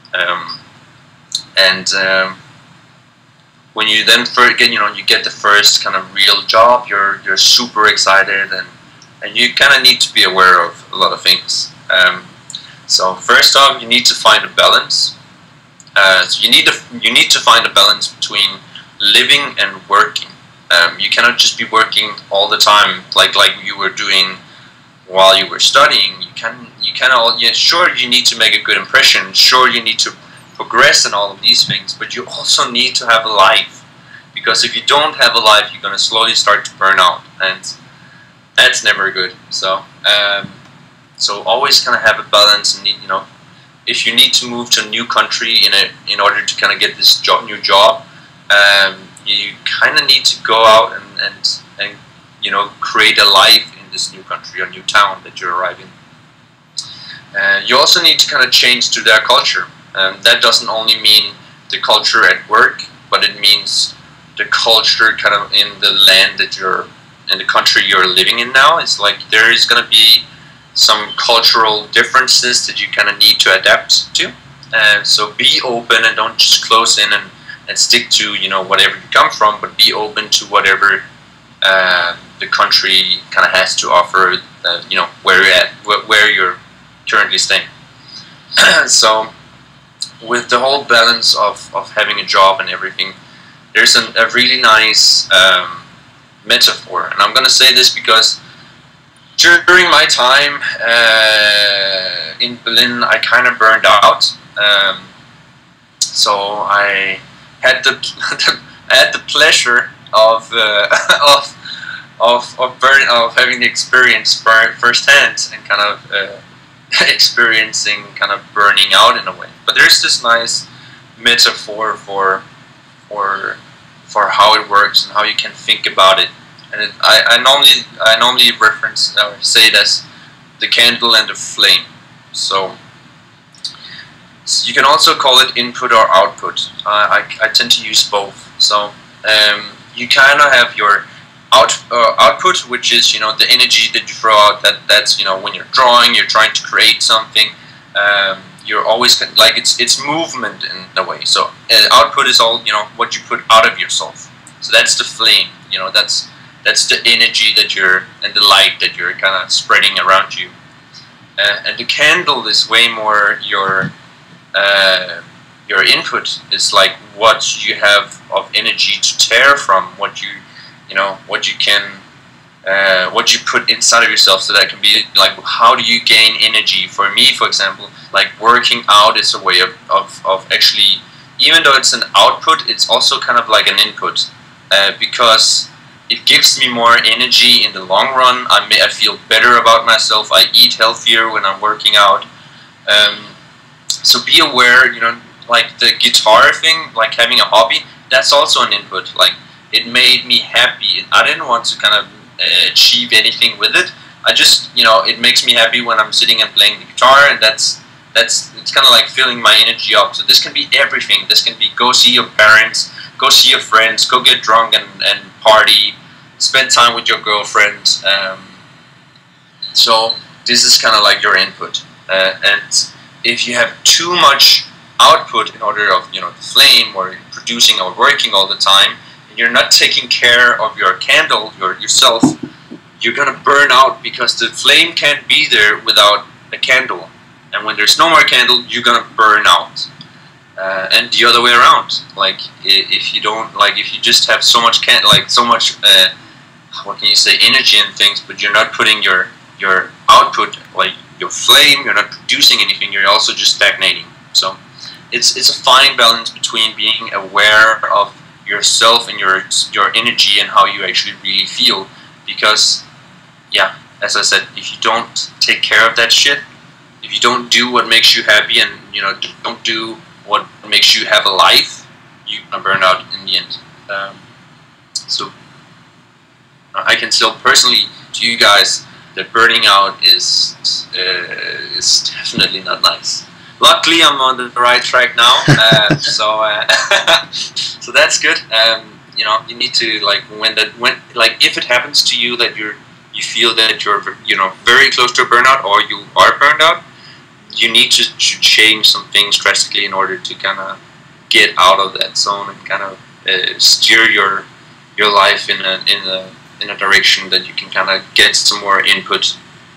When you then you get the first kind of real job, you're super excited, and you kind of need to be aware of a lot of things. So first off, you need to find a balance. So you need to find a balance between living and working. You cannot just be working all the time like you were doing while you were studying. Sure, you need to make a good impression. Sure, you need to progress and all of these things, but you also need to have a life, because if you don't have a life, you're going to slowly start to burn out, and that's never good. So so always kind of have a balance, and if you need to move to a new country in order to kind of get this new job, you kind of need to go out and create a life in this new country or new town that you're arriving. You also need to kind of change to their culture. That doesn't only mean the culture at work, but it means the culture kind of in the land that in the country you're living in now. It's there is going to be some cultural differences that you kind of need to adapt to. So be open and don't just close in and stick to, you know, whatever you come from, but be open to whatever the country kind of has to offer, you know, where you're at, where you're currently staying. So with the whole balance of having a job and everything, there's a really nice metaphor, and I'm going to say this because during my time in Berlin, I kind of burned out. So I had the pleasure of having the experience firsthand and kind of experiencing kind of burning out in a way. But there's this nice metaphor for how it works and how you can think about it. And I normally reference or say it as the candle and the flame. So you can also call it input or output. I tend to use both. So you kind of have your output, which is, you know, the energy that you throw out. That's, you know, when you're drawing, you're trying to create something. You're always like it's movement in a way. So output is all, you know, what you put out of yourself. So that's the flame. You know, that's the energy that you're, and the light that you're kind of spreading around you. And the candle is way more your input. Is like what you have of energy to tear from, what you can, what you put inside of yourself. So that can be like, how do you gain energy? For me, for example, like working out is a way of actually, even though it's an output, it's also kind of like an input, because it gives me more energy in the long run. I feel better about myself. I eat healthier when I'm working out. So be aware, you know, like the guitar thing, like having a hobby, that's also an input. Like, it made me happy. I didn't want to kind of achieve anything with it. I just, you know, it makes me happy when I'm sitting and playing the guitar, and it's kind of like filling my energy up. So this can be everything. This can be go see your parents, go see your friends, go get drunk and party, spend time with your girlfriend. So this is kind of like your input. And if you have too much output in order of, you know, the flame, or producing or working all the time, and you're not taking care of your candle, yourself, you're gonna burn out, because the flame can't be there without a candle. And when there's no more candle, you're gonna burn out. And the other way around. Like, if you don't, like, if you just have so much what can you say, energy and things, but you're not putting your output, like your flame, you're not producing anything, you're also just stagnating. So it's a fine balance between being aware of yourself and your energy and how you actually really feel. Because, yeah, as I said, if you don't take care of that shit, if you don't do what makes you happy, and, you know, don't do what makes you have a life, you're gonna burn out in the end. So I can tell personally to you guys that burning out is definitely not nice. Luckily, I'm on the right track now, so that's good. You know, you need to, like, like, if it happens to you that you feel that you're, you know, very close to a burnout, or you are burned out, you need to change some things drastically in order to kind of get out of that zone and kind of steer your life in a direction that you can kind of get some more input.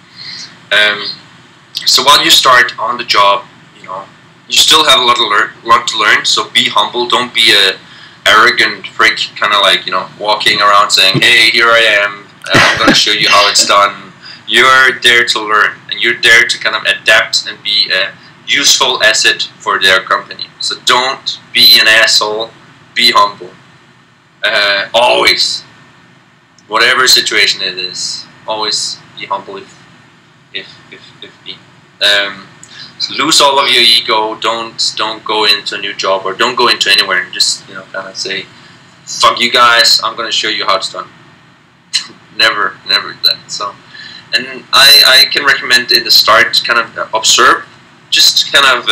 So while you start on the job, you know, you still have a lot to learn. So be humble. Don't be a arrogant prick, kind of like, you know, walking around saying, "Hey, here I am. I'm going to show you how it's done." You're there to learn, and you're there to kind of adapt and be a useful asset for their company. So don't be an asshole. Be humble. Always, whatever situation it is, always be humble. So lose all of your ego. Don't go into a new job, or don't go into anywhere and just, you know, kind of say, "Fuck you guys, I'm gonna show you how it's done." never do that. So, and I can recommend in the start, kind of observe, just kind of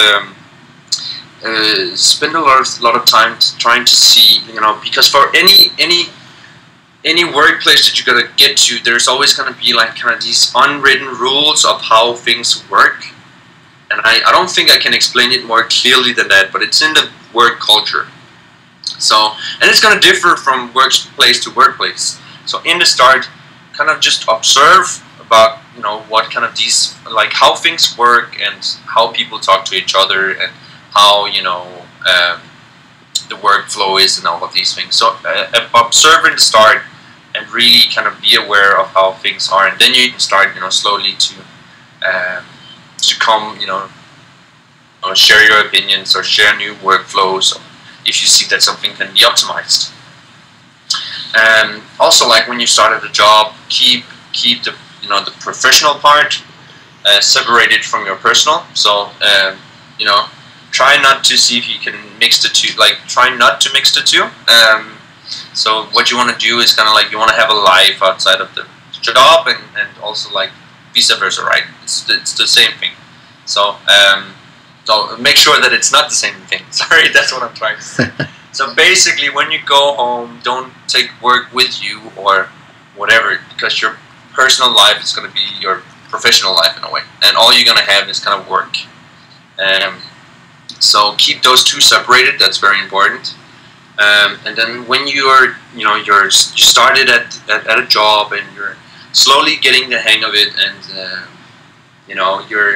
spend a lot of time trying to see, you know, because for any any workplace that you're gonna get to, there's always gonna be like kind of these unwritten rules of how things work. And I don't think I can explain it more clearly than that, but it's in the work culture. So, and it's gonna differ from workplace to workplace. So in the start, kind of just observe about, you know, what kind of these, like how things work and how people talk to each other and how, you know, the workflow is and all of these things. So observe in the start and really kind of be aware of how things are, and then you can start, you know, slowly to come, you know, share your opinions or share new workflows if you see that something can be optimized. And also, like when you start at a job, keep the, you know, the professional part separated from your personal. So you know, try not to see if you can mix the two. Like try not to mix the two. So what you want to do is kind of like you want to have a life outside of the job, and also like vice versa, right? It's the same thing. So so make sure that it's not the same thing. Sorry, that's what I'm trying to say. So basically, when you go home, don't take work with you or whatever, because your personal life is going to be your professional life in a way, and all you're going to have is kind of work. So keep those two separated. That's very important. And then when you're, you know, you started at a job and you're slowly getting the hang of it, and you know, you're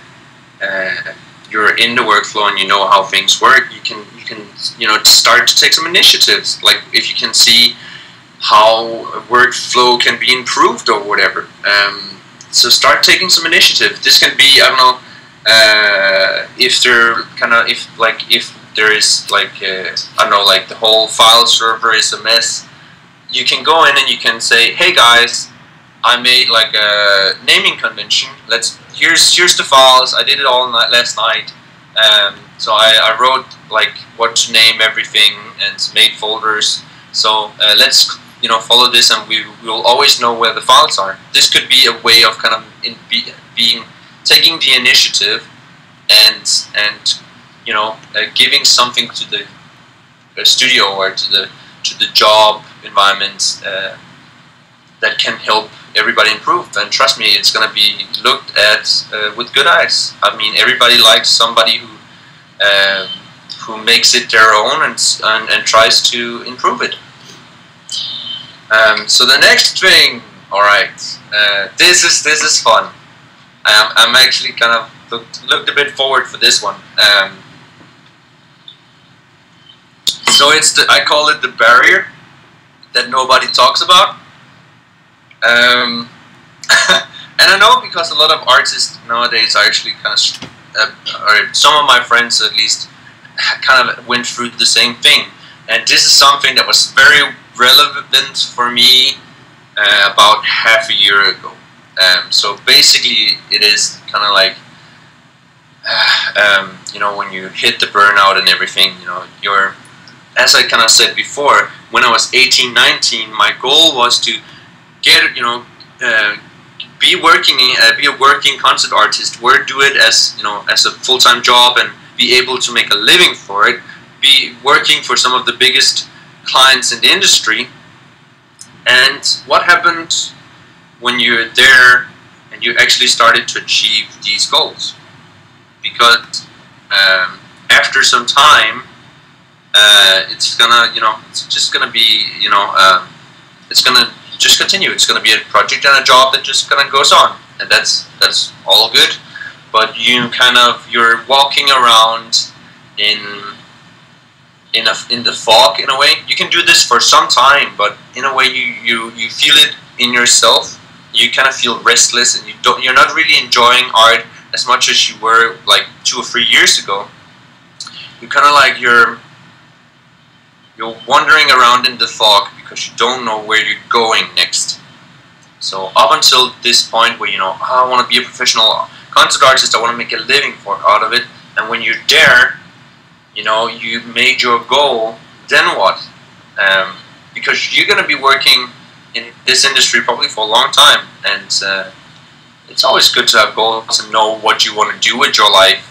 in the workflow and you know how things work, you can you know, start to take some initiatives. Like if you can see how a workflow can be improved or whatever, so start taking some initiative. This can be, I don't know, if there is like I don't know, like the whole file server is a mess, you can go in and you can say, hey guys, I made like a naming convention. Here's the files. I did it all last night. So I wrote like what to name everything and made folders. So let's, you know, follow this, and we will always know where the files are. This could be a way of kind of taking the initiative and you know, giving something to the studio or to the job environment that can help everybody improve. And trust me, it's going to be looked at with good eyes. I mean, everybody likes somebody who makes it their own and tries to improve it. So the next thing, all right, this is fun. I'm actually kind of looked a bit forward for this one. So I call it the barrier that nobody talks about. And I know because a lot of artists nowadays are actually kind of, or some of my friends at least, kind of went through the same thing. And this is something that was very relevant for me about half a year ago. So basically, it is kind of like, you know, when you hit the burnout and everything, you know, as I kind of said before, when I was 18, 19, my goal was to get, you know, be a working concert artist, do it as, you know, as a full-time job and be able to make a living for it, be working for some of the biggest clients in the industry. And what happened when you're there and you actually started to achieve these goals? Because after some time, it's gonna, you know, it's just gonna be, you know, it's gonna just continue. It's gonna be a project and a job that just kind of goes on, and that's all good. But you're walking around in the fog in a way. You can do this for some time, but in a way you feel it in yourself. You kind of feel restless, and you're not really enjoying art as much as you were like 2 or 3 years ago. You kind of like you're wandering around in the fog because you don't know where you're going next. So up until this point where, you know, I want to be a professional concert artist, I want to make a living out of it, and when you're there, you know, you made your goal, then what? Because you're going to be working in this industry probably for a long time, and it's always good to have goals and know what you want to do with your life.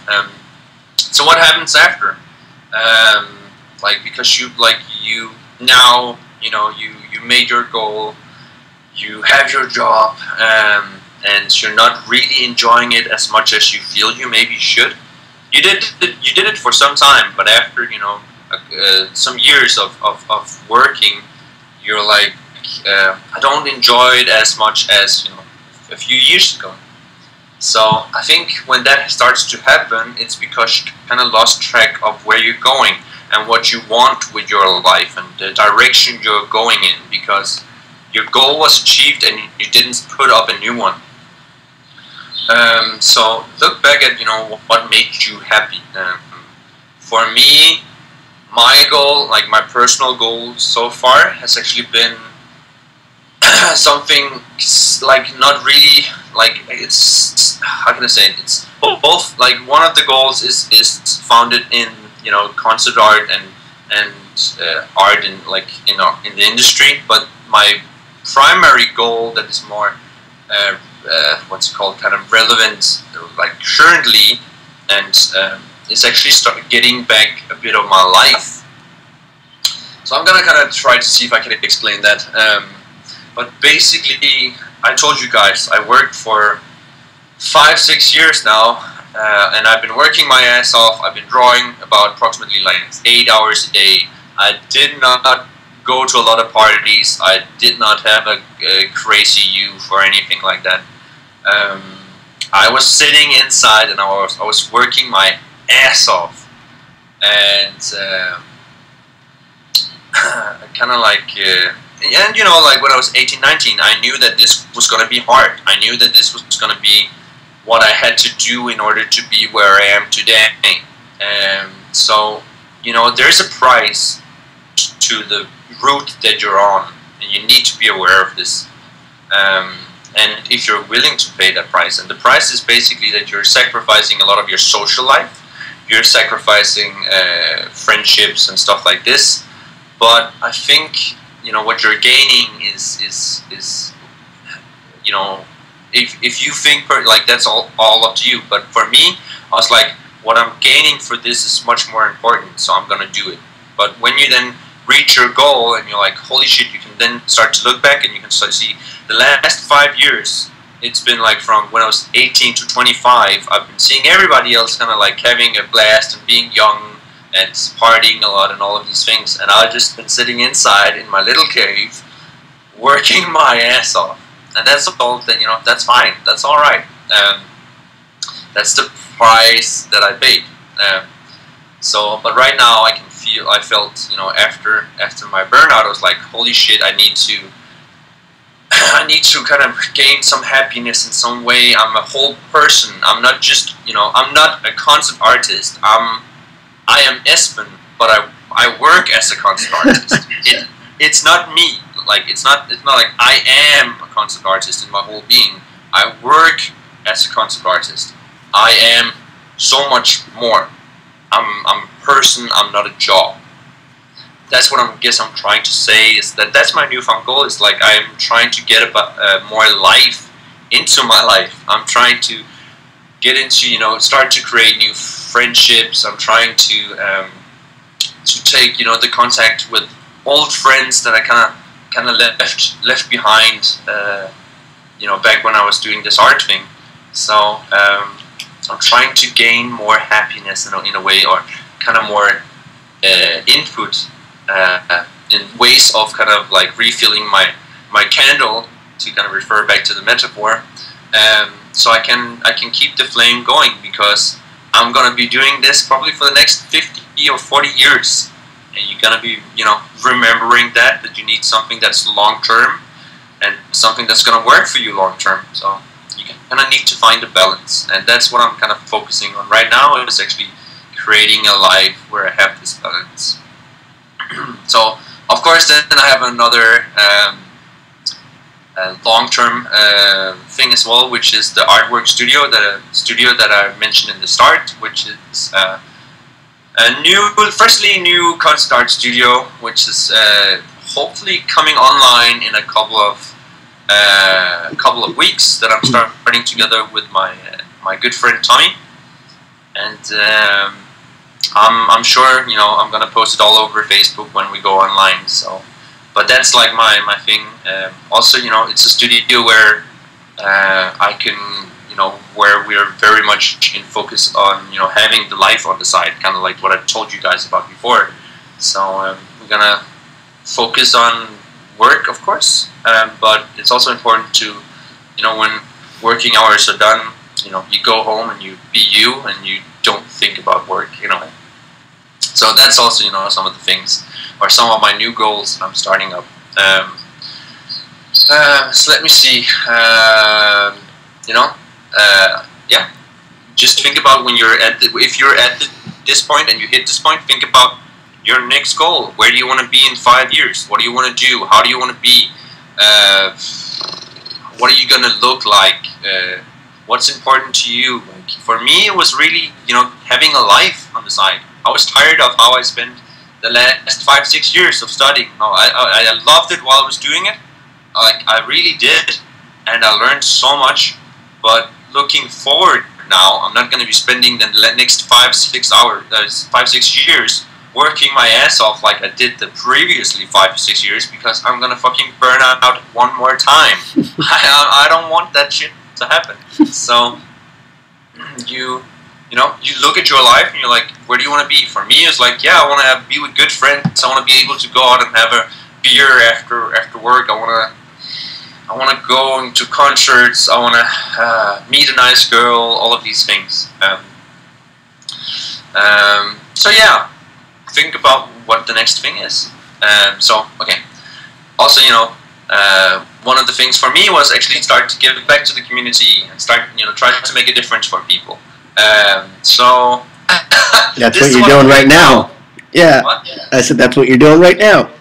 So what happens after? Like, because you now you made your goal, you have your job, and you're not really enjoying it as much as you feel you maybe should. You did it for some time, but after some years of working, you're like, I don't enjoy it as much as a few years ago. So I think when that starts to happen, it's because you kind of lost track of where you're going and what you want with your life and the direction you're going in, because your goal was achieved and you didn't put up a new one. So look back at what made you happy. For me, my goal, like my personal goal so far, has actually been something like not really like, it's, how can I say it? It's both, like one of the goals is founded in concert art and art in in the industry, but my primary goal that is more what's it called, kind of relevant like currently, and is actually getting back a bit of my life. So I'm gonna kind of try to see if I can explain that. But basically, I told you guys, I worked for 5-6 years now, and I've been working my ass off. I've been drawing about approximately like 8 hours a day. I did not go to a lot of parties. I did not have a crazy youth or anything like that. I was sitting inside and I was working my ass off, and kind of like, and like when I was 18, 19, I knew that this was going to be hard. I knew that this was going to be what I had to do in order to be where I am today. So, there's a price to the route that you're on, and you need to be aware of this. And if you're willing to pay that price, and the price is basically that you're sacrificing a lot of your social life, you're sacrificing friendships and stuff like this. But I think what you're gaining is if you think like that's all up to you. But for me, I was like, what I'm gaining for this is much more important, so I'm gonna do it. But when you then reach your goal and you're like, holy shit, you can then start to look back and you can start to see the last 5 years. It's been like from when I was 18 to 25, I've been seeing everybody else kind of like having a blast and being young and partying a lot and all of these things, and I've just been sitting inside in my little cave working my ass off. And that's all that, that's fine, that's alright. That's the price that I paid. But right now I felt, after my burnout, I was like, holy shit, I need to kind of gain some happiness in some way. I'm a whole person. I'm not just, I'm not a concert artist. I am Esben, but I work as a concert artist. It's not me. Like it's not like I am a concert artist in my whole being. I work as a concert artist. I am so much more. I'm a person. I'm not a job. That's what I guess I'm trying to say, is that's my newfound goal. Is like I'm trying to get more life into my life. I'm trying to get into, start to create new friendships. I'm trying to take, the contact with old friends that I kind of left behind, back when I was doing this art thing. So I'm trying to gain more happiness in a way, or kind of more input in ways of kind of like refilling my candle, to kind of refer back to the metaphor. So I can keep the flame going, because I'm gonna be doing this probably for the next 50 or 40 years, and you're gonna be remembering that you need something that's long term and something that's gonna work for you long term. So you kind of need to find a balance, and that's what I'm kind of focusing on right now, is actually creating a life where I have this balance. So of course then I have another long-term thing as well, which is the artwork studio, that I mentioned in the start, which is a freshly new concept art studio, which is hopefully coming online in a couple of weeks, that I'm starting together with my good friend Tommy, and I'm sure I'm gonna post it all over Facebook when we go online. So. but that's like my thing. Also, it's a studio where I can, where we are very much in focus on, having the life on the side, kind of like what I told you guys about before. So we're gonna focus on work, of course, but it's also important to, when working hours are done, you go home and you be you and you don't think about work, So that's also, some of the things, or some of my new goals that I'm starting up. So let me see. Yeah. Just think about when you're if you're at this point and you hit this point, think about your next goal. Where do you want to be in 5 years? What do you want to do? How do you want to be? What are you gonna look like? What's important to you? Like, for me, it was really, having a life on the side. I was tired of how I spent the last 5-6 years of studying. I loved it while I was doing it. Like, I really did, and I learned so much. But looking forward now, I'm not going to be spending the next 5-6 years working my ass off like I did the previously 5-6 years, because I'm going to fucking burn out one more time. I don't want that shit to happen. So you look at your life and you're like, where do you want to be? For me, it's like, yeah, I want to be with good friends. I want to be able to go out and have a beer after work. I want to go to concerts. I want to meet a nice girl. All of these things. So yeah, think about what the next thing is. Okay. Also, one of the things for me was actually start to give back to the community and start, trying to make a difference for people. So that's what you're doing right now. Yeah. What? I said that's what you're doing right now.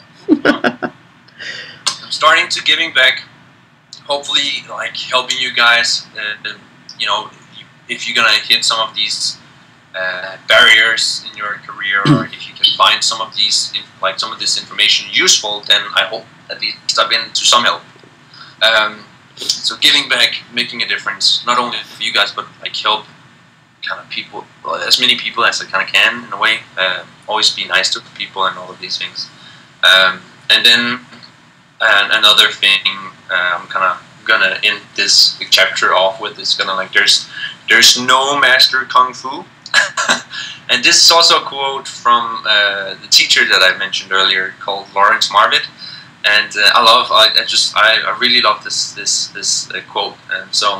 I'm starting to giving back. Hopefully, like helping you guys. If you're gonna hit some of these barriers in your career, or if you can find some of these, some of this information useful, then I hope at least I've been to some help. So giving back, making a difference, not only for you guys, but like help kind of people, as many people as I kind of can in a way. Always be nice to people and all of these things. And then another thing, I'm kind of gonna end this chapter off with is gonna like there's no master kung fu. And this is also a quote from the teacher that I mentioned earlier, called Lawrence Marvitt. And I really love this quote. And so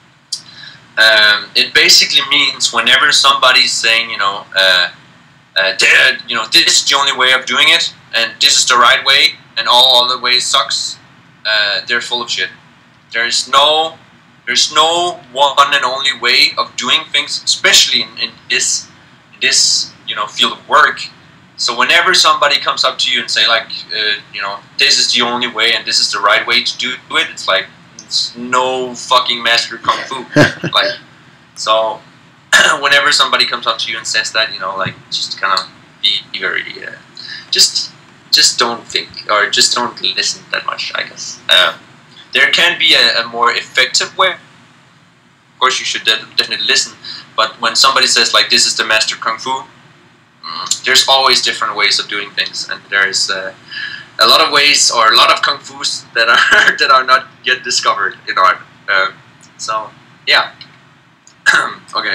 it basically means whenever somebody's saying, this is the only way of doing it, and this is the right way, and all other ways sucks, they're full of shit. There's no one and only way of doing things, especially in this field of work. So whenever somebody comes up to you and say like, this is the only way and this is the right way to do it, it's like, it's no fucking master kung fu. Like, so whenever somebody comes up to you and says that, just kind of be very, just don't think, or just don't listen that much, I guess. There can be a more effective way. Of course, you should definitely listen. But when somebody says like, this is the master kung fu, there's always different ways of doing things, and there's a lot of ways, or a lot of kung fu's that are not yet discovered in art. So yeah. Okay.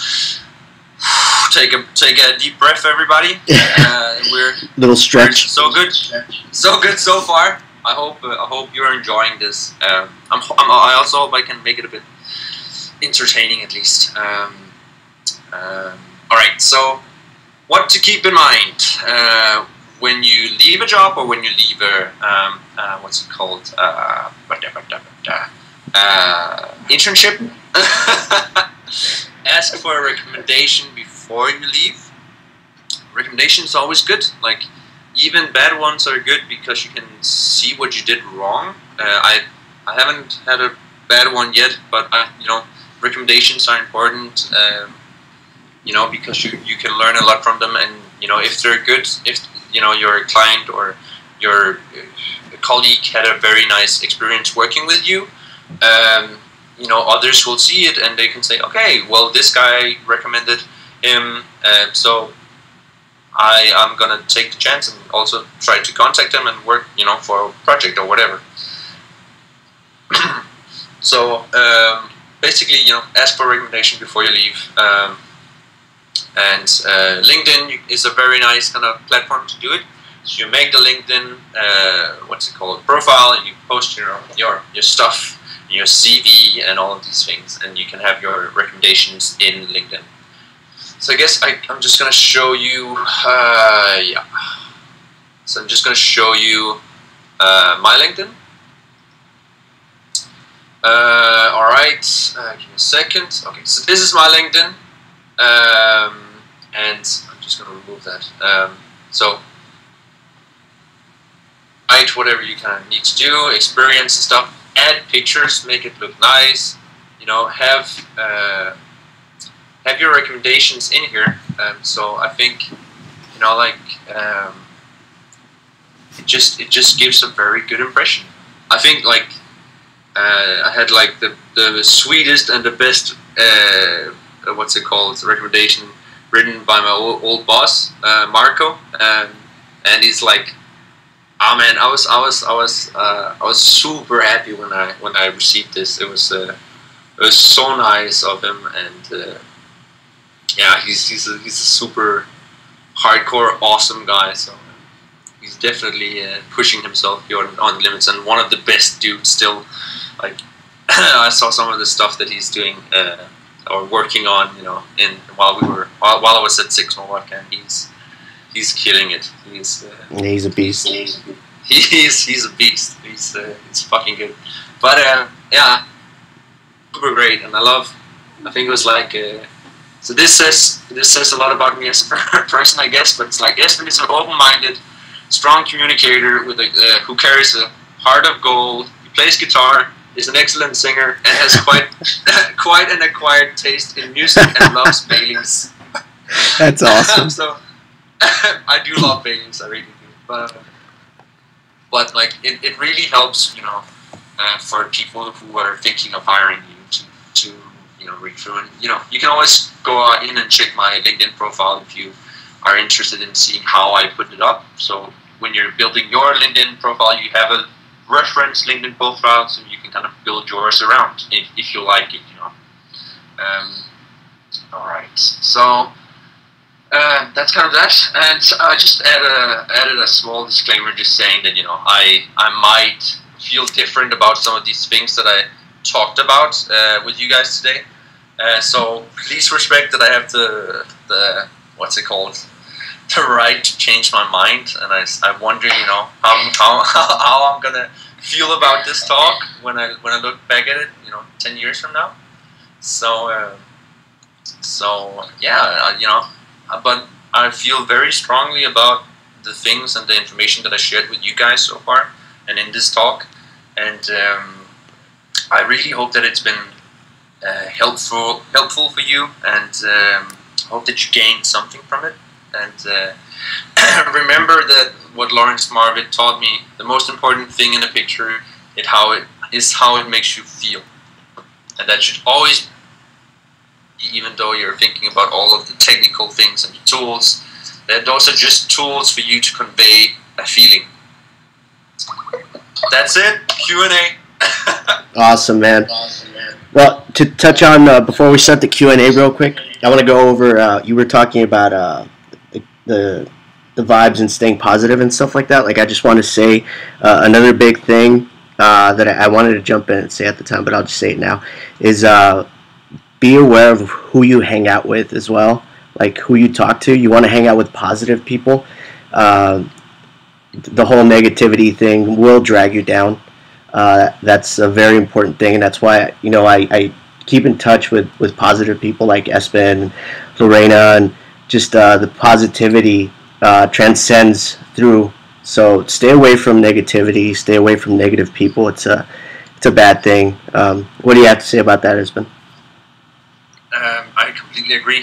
Take a deep breath, everybody. We're little stretch. So good so far. I hope you're enjoying this. I also hope I can make it a bit entertaining at least. All right. So, what to keep in mind when you leave a job, or when you leave a what's it called? Internship. Ask for a recommendation before you leave. Recommendation is always good. Like, even bad ones are good because you can see what you did wrong. I haven't had a bad one yet, but recommendations are important. Because you can learn a lot from them, and if they're good, if your client or your colleague had a very nice experience working with you, others will see it and they can say, okay, well, this guy recommended him, so I am gonna take the chance and also try to contact them and work, for a project or whatever. So basically, ask for a recommendation before you leave. And LinkedIn is a very nice kind of platform to do it. So you make the LinkedIn, profile, and you post your stuff, your CV, and all of these things, and you can have your recommendations in LinkedIn. So I guess I'm just gonna show you, So I'm just gonna show you my LinkedIn. All right, give me a second. Okay, so this is my LinkedIn, and I'm just gonna remove that. So write whatever you kind of need to do, experience and stuff. Add pictures, make it look nice. Have your recommendations in here. So I think it just gives a very good impression. I think I had the sweetest and the best recommendation written by my old boss, Marco, and he's like, "Ah man, I was super happy when I received this. It was so nice of him, and yeah, he's a super hardcore, awesome guy. So he's definitely pushing himself here on the limits, and one of the best dudes still. I saw some of the stuff that he's doing or working on, while I was at Six Vodka, and he's killing it. He's a beast. He's a beast. He's fucking good. But yeah, super great, and I think it was so this says a lot about me as a person, I guess. But it's Esben is an open-minded, strong communicator with who carries a heart of gold. He plays guitar, is an excellent singer, and has quite an acquired taste in music and loves Baileys. That's awesome. So I do love Baileys, I really do. But it really helps, for people who are thinking of hiring you to read through. And you can always go in and check my LinkedIn profile if you are interested in seeing how I put it up. So when you're building your LinkedIn profile, you have a reference LinkedIn profile, so you can kind of build yours around if you like it. All right, so that's kind of that, and I just added a small disclaimer, just saying that I might feel different about some of these things that I talked about with you guys today. So please respect that I have the right to change my mind, and I'm wondering, how I'm gonna feel about this talk when I look back at it, 10 years from now. So yeah, but I feel very strongly about the things and the information that I shared with you guys so far and in this talk, and I really hope that it's been helpful for you, and hope that you gained something from it. And remember that what Lawrence Marvin taught me: the most important thing in a picture is how it makes you feel, and that should always, even though you're thinking about all of the technical things and the tools, that those are just tools for you to convey a feeling. That's it. Q&A. Awesome, man. Well, to touch on, before we start the Q&A real quick, I want to go over, you were talking about the vibes and staying positive and stuff like that. I just want to say another big thing that I wanted to jump in and say at the time, but I'll just say it now, is be aware of who you hang out with as well, who you talk to. You want to hang out with positive people. The whole negativity thing will drag you down. That's a very important thing, and that's why I keep in touch with positive people like Esben, Lorena, and just the positivity transcends through. So stay away from negativity, stay away from negative people. It's a bad thing. What do you have to say about that, Esben? I completely agree.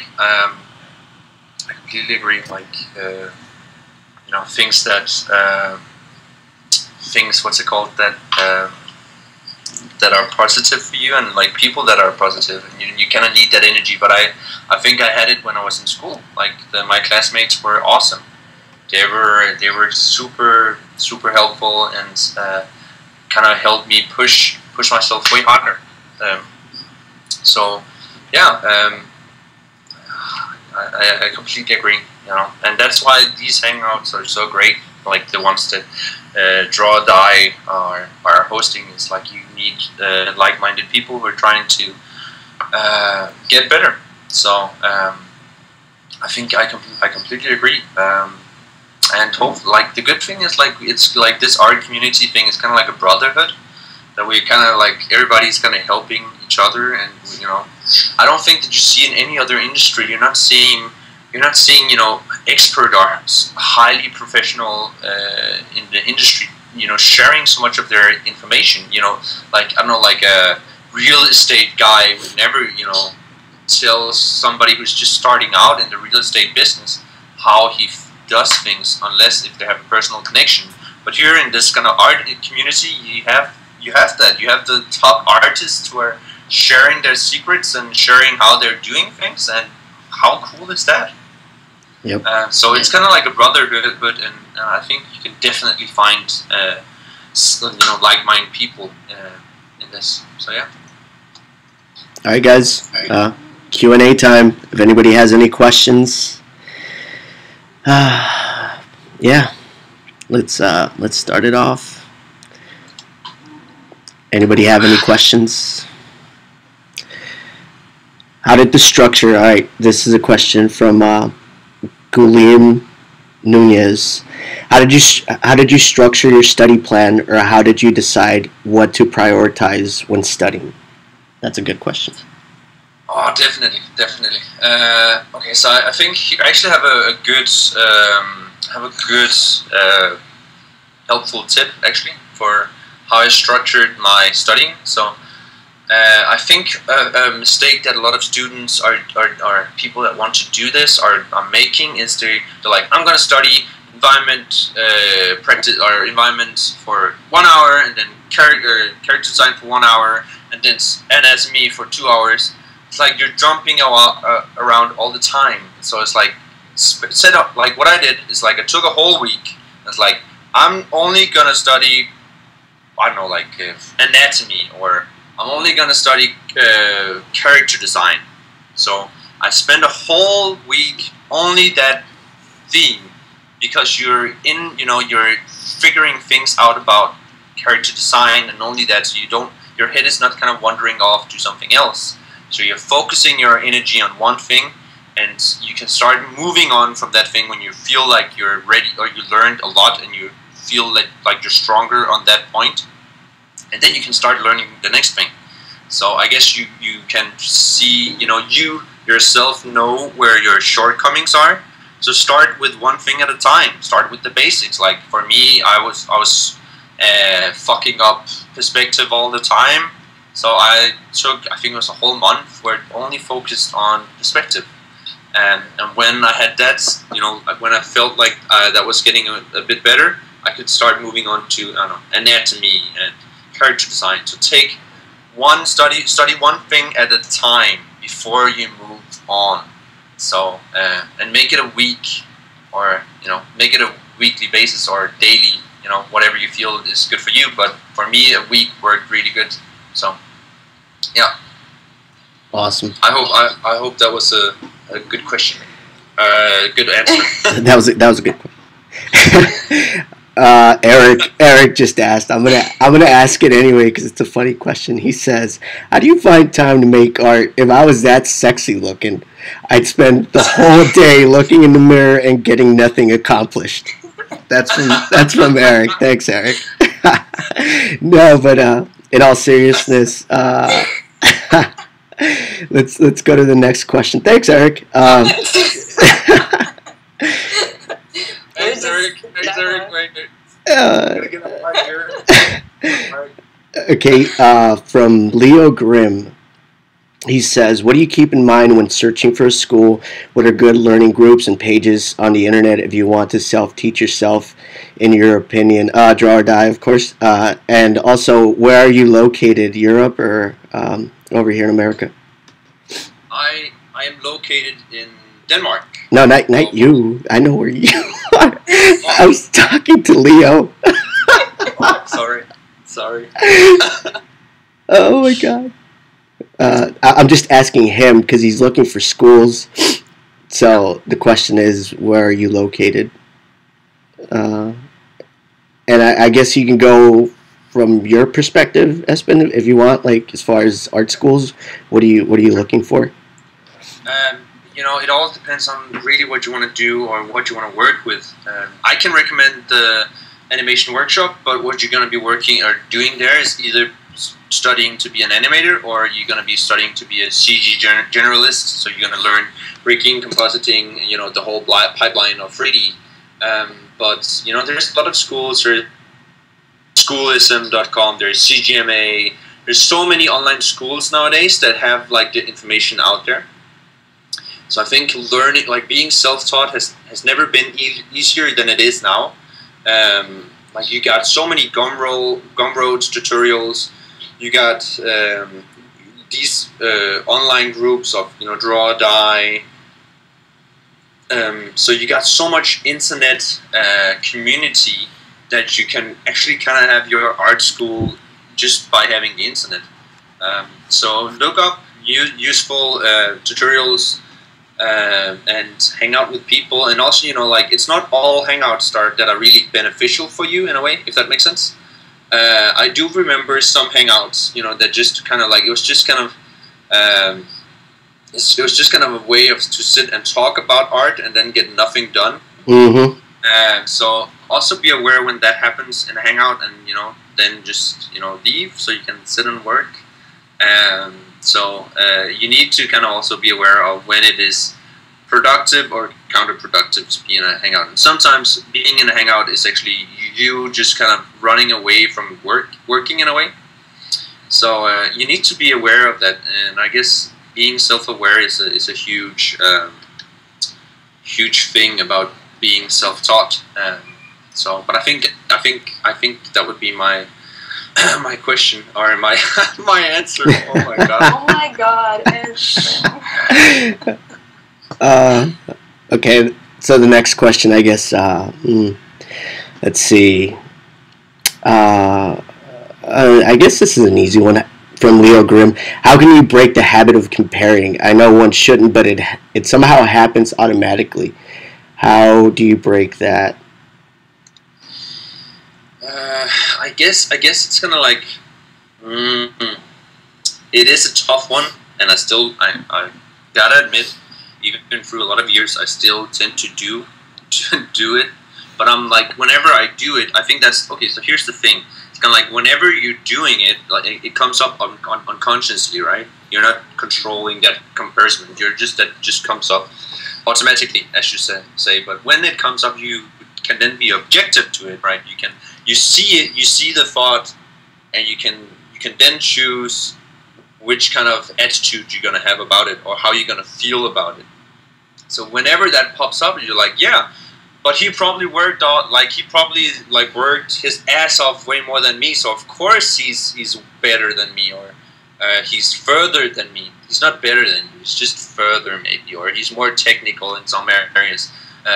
that are positive for you, and like people that are positive, and you kind of need that energy. But I think I had it when I was in school. Like my classmates were awesome. They were super helpful and kind of helped me push myself way harder. So yeah, I completely agree. And that's why these hangouts are so great. Like the ones that Draw Die are hosting, is like you need like-minded people who are trying to get better. So I think I completely agree. And hope, like, the good thing is, like, it's like this art community thing is kind of like a brotherhood, that we kind of like everybody's kind of helping each other. And I don't think that you see in any other industry. You're not seeing expert artists, highly professional in the industry, sharing so much of their information. Like, I don't know, like a real estate guy would never tell somebody who's just starting out in the real estate business how he does things, unless if they have a personal connection. But here in this kind of art community, you have that. You have the top artists who are sharing their secrets and sharing how they're doing things, and how cool is that? Yep. So it's kind of like a brotherhood, and I think you can definitely find like-minded people in this. So yeah. All right, guys. Q&A time. If anybody has any questions, yeah, let's start it off. Anybody have any questions? How did the structure? All right, this is a question from Guillem Nunez. How did you structure your study plan, or how did you decide what to prioritize when studying? That's a good question. Oh, definitely. Okay, so I think I actually have a good helpful tip actually for how I structured my studying. So I think a mistake that a lot of students are people that want to do this are making is they're like, I'm going to study environment practice or environment for 1 hour, and then character design for 1 hour, and then anatomy for 2 hours. It's like you're jumping around all the time. So it's like set up. Like what I did is like I took a whole week. It's like I'm only gonna study, I don't know, like anatomy, or I'm only gonna study character design. So I spend a whole week only that theme, because you're you're figuring things out about character design, and only that, so your head is not kind of wandering off to something else. So you're focusing your energy on one thing, and you can start moving on from that thing when you feel like you're ready, or you learned a lot and you feel like you're stronger on that point, and then you can start learning the next thing. So I guess you can see, you yourself know where your shortcomings are. So start with one thing at a time. Start with the basics. Like for me, I was fucking up perspective all the time. So I think it was a whole month where it only focused on perspective. And when I had that, when I felt like that was getting a bit better, I could start moving on to, anatomy and character design. So take study one thing at a time before you move on. So, and make it a week, or, make it a weekly basis or daily, whatever you feel is good for you. But for me, a week worked really good. So, yeah. Awesome. I hope that was a good question. Good answer. that was a good question. Eric just asked. I'm gonna ask it anyway because it's a funny question. He says, "How do you find time to make art? If I was that sexy looking, I'd spend the whole day looking in the mirror and getting nothing accomplished." That's from Eric. Thanks, Eric. No, but in all seriousness, let's go to the next question. Thanks, Eric. Thanks, Eric. Okay, from Leo Grimm. he says, what do you keep in mind when searching for a school? What are good learning groups and pages on the internet if you want to self-teach yourself, in your opinion? Draw or die, of course. And also, where are you located? Europe or over here in America? I am located in Denmark. No, not you. I know where you are. I was talking to Leo. Sorry. Oh my god. I'm just asking him because he's looking for schools. So the question is, where are you located? And I guess you can go from your perspective, Esben, if you want. Like as far as art schools, what are you looking for? It all depends on really what you want to do or what you want to work with. I can recommend the animation workshop, but what you're going to be working or doing there is either studying to be an animator, or you're going to be studying to be a CG generalist. So you're going to learn rigging, compositing, the whole pipeline of 3D. But there's a lot of schools. There's schoolism.com. There's CGMA. There's so many online schools nowadays that have like the information out there. So I think learning, like being self-taught, has never been easier than it is now. Like you got so many Gumroads tutorials. You got these online groups of draw, die. So you got so much internet community that you can actually kind of have your art school just by having the internet. So look up useful tutorials. And hang out with people, and also like it's not all hangouts that are really beneficial for you in a way, if that makes sense. I do remember some hangouts that just kind of like it was just kind of a way to sit and talk about art and then get nothing done. So also be aware when that happens in a hangout, and then just leave so you can sit and work. So you need to kind of also be aware of when it is productive or counterproductive to be in a hangout. And sometimes being in a hangout is actually you just kind of running away from working in a way. So you need to be aware of that. And I guess being self-aware is a huge thing about being self-taught. But I think that would be my my question or my my answer. Oh my god. Oh my god. Okay, so the next question, I guess. Let's see. I guess this is an easy one from Leo Grimm. How can you break the habit of comparing? I know one shouldn't, but it somehow happens automatically. How do you break that? I guess it's kind of like it is a tough one, and I gotta admit, even through a lot of years, I still tend to do it. But I'm like, whenever I do it, I think that's okay. So here's the thing: it's kind of like whenever you're doing it, like it comes up unconsciously, right? You're not controlling that comparison. That just comes up automatically, as you say. But when it comes up, you can then be objective to it, right? You see it, you see the thought, and you can then choose which kind of attitude you're gonna have about it, or how you're gonna feel about it. So whenever that pops up, you're like, yeah, but he probably worked his ass off way more than me. So of course he's better than me, or he's further than me. He's not better than you. He's just further maybe, or he's more technical in some areas.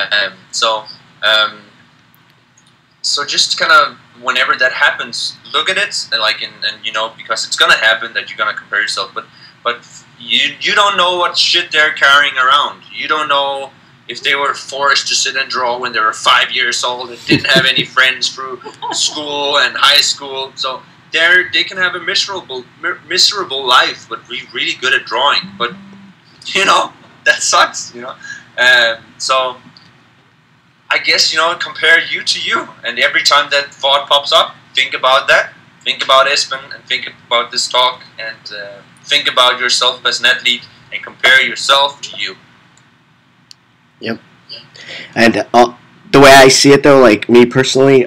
So just kind of whenever that happens, look at it and because it's gonna happen that you're gonna compare yourself, but you don't know what shit they're carrying around. You don't know if they were forced to sit and draw when they were 5 years old and didn't have any friends through school and high school. So they can have a miserable life, but be really good at drawing. But that sucks. So I guess compare you to you, and every time that thought pops up, think about that. Think about Esben, and think about this talk, and think about yourself as an athlete, and compare yourself to you. Yep. And the way I see it, though, like me personally,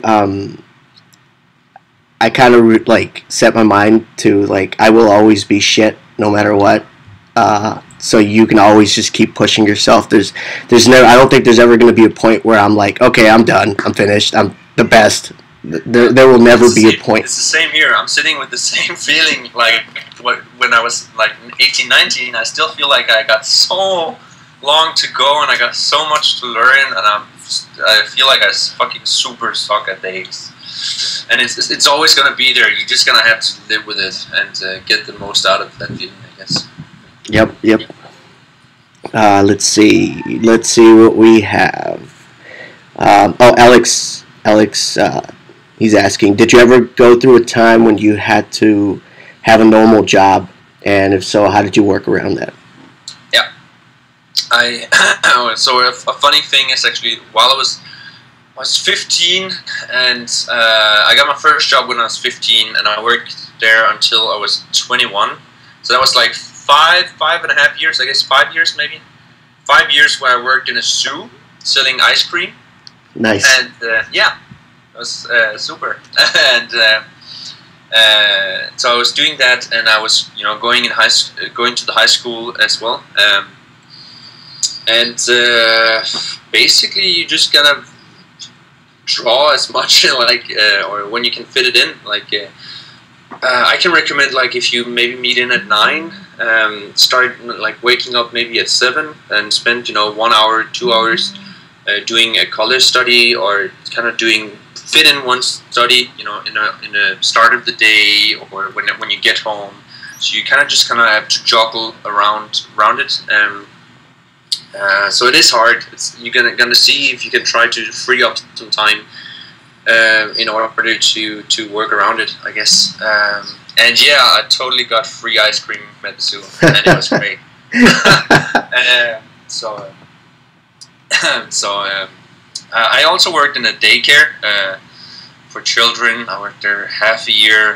I kind of set my mind to I will always be shit no matter what. So you can always just keep pushing yourself. There's never. I don't think there's ever going to be a point where I'm like, okay, I'm done. I'm finished. I'm the best. There will never be a point. It's the same here. I'm sitting with the same feeling like when I was like 18, 19. I still feel like I got so long to go and I got so much to learn, and I feel like I fucking super suck at dates. And it's always gonna be there. You're just gonna have to live with it and get the most out of that feeling, I guess. Yep. Let's see what we have. Alex, he's asking, did you ever go through a time when you had to have a normal job, and if so, how did you work around that? Yeah, so a funny thing is actually while I was 15, and I got my first job when I was 15, and I worked there until I was 21. So that was like five and a half years, I guess 5 years maybe. 5 years where I worked in a zoo selling ice cream. Nice. And yeah, it was super. And so I was doing that, and I was going to the high school as well. And basically you just gotta draw as much or when you can fit it in. I can recommend if you maybe meet in at 9, start waking up maybe at 7 and spend 1 hour, 2 hours doing a color study, or kind of fit in one study in the start of the day or when you get home. So you kind of have to juggle around it. So it is hard. You're gonna see if you can try to free up some time in order to work around it, I guess. And yeah, I totally got free ice cream at the zoo, and it was great. I also worked in a daycare for children. I worked there half a year.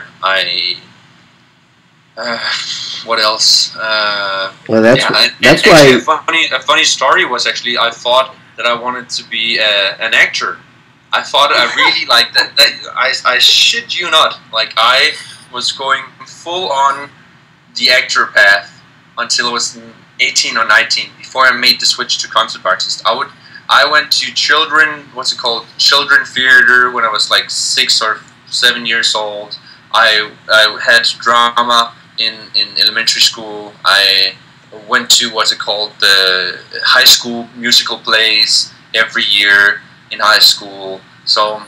What else? Well, that's why. A funny story was actually I thought that I wanted to be an actor. I thought I really liked that. I shit you not. I was going full on the actor path until I was 18 or 19. Before I made the switch to concert artist, I went to children theater when I was 6 or 7 years old. I had drama in elementary school. I went to the high school musical plays every year in high school. So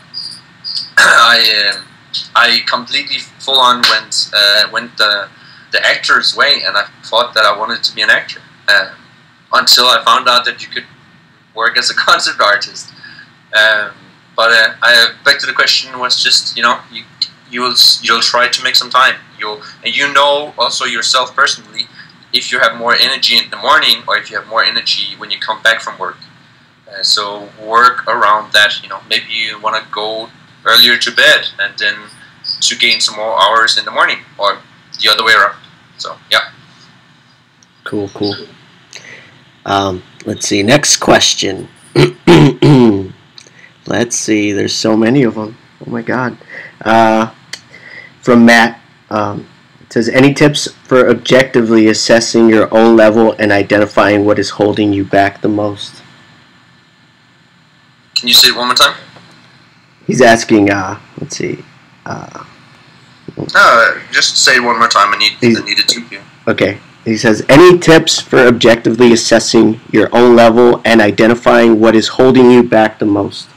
I completely full on went the actor's way, and I thought that I wanted to be an actor until I found out that you could work as a concert artist. But back to the question was just you'll try to make some time. Also yourself personally, if you have more energy in the morning or if you have more energy when you come back from work. So work around that. Maybe you want to go earlier to bed and then to gain some more hours in the morning, or the other way around. So yeah. Cool. Let's see. Next question. Let's see. There's so many of them. Oh my God. From Matt. It says, any tips for objectively assessing your own level and identifying what is holding you back the most? Can you say it one more time? He's asking, let's see. Just say it one more time. I need it to you. Okay. He says, any tips for objectively assessing your own level and identifying what is holding you back the most?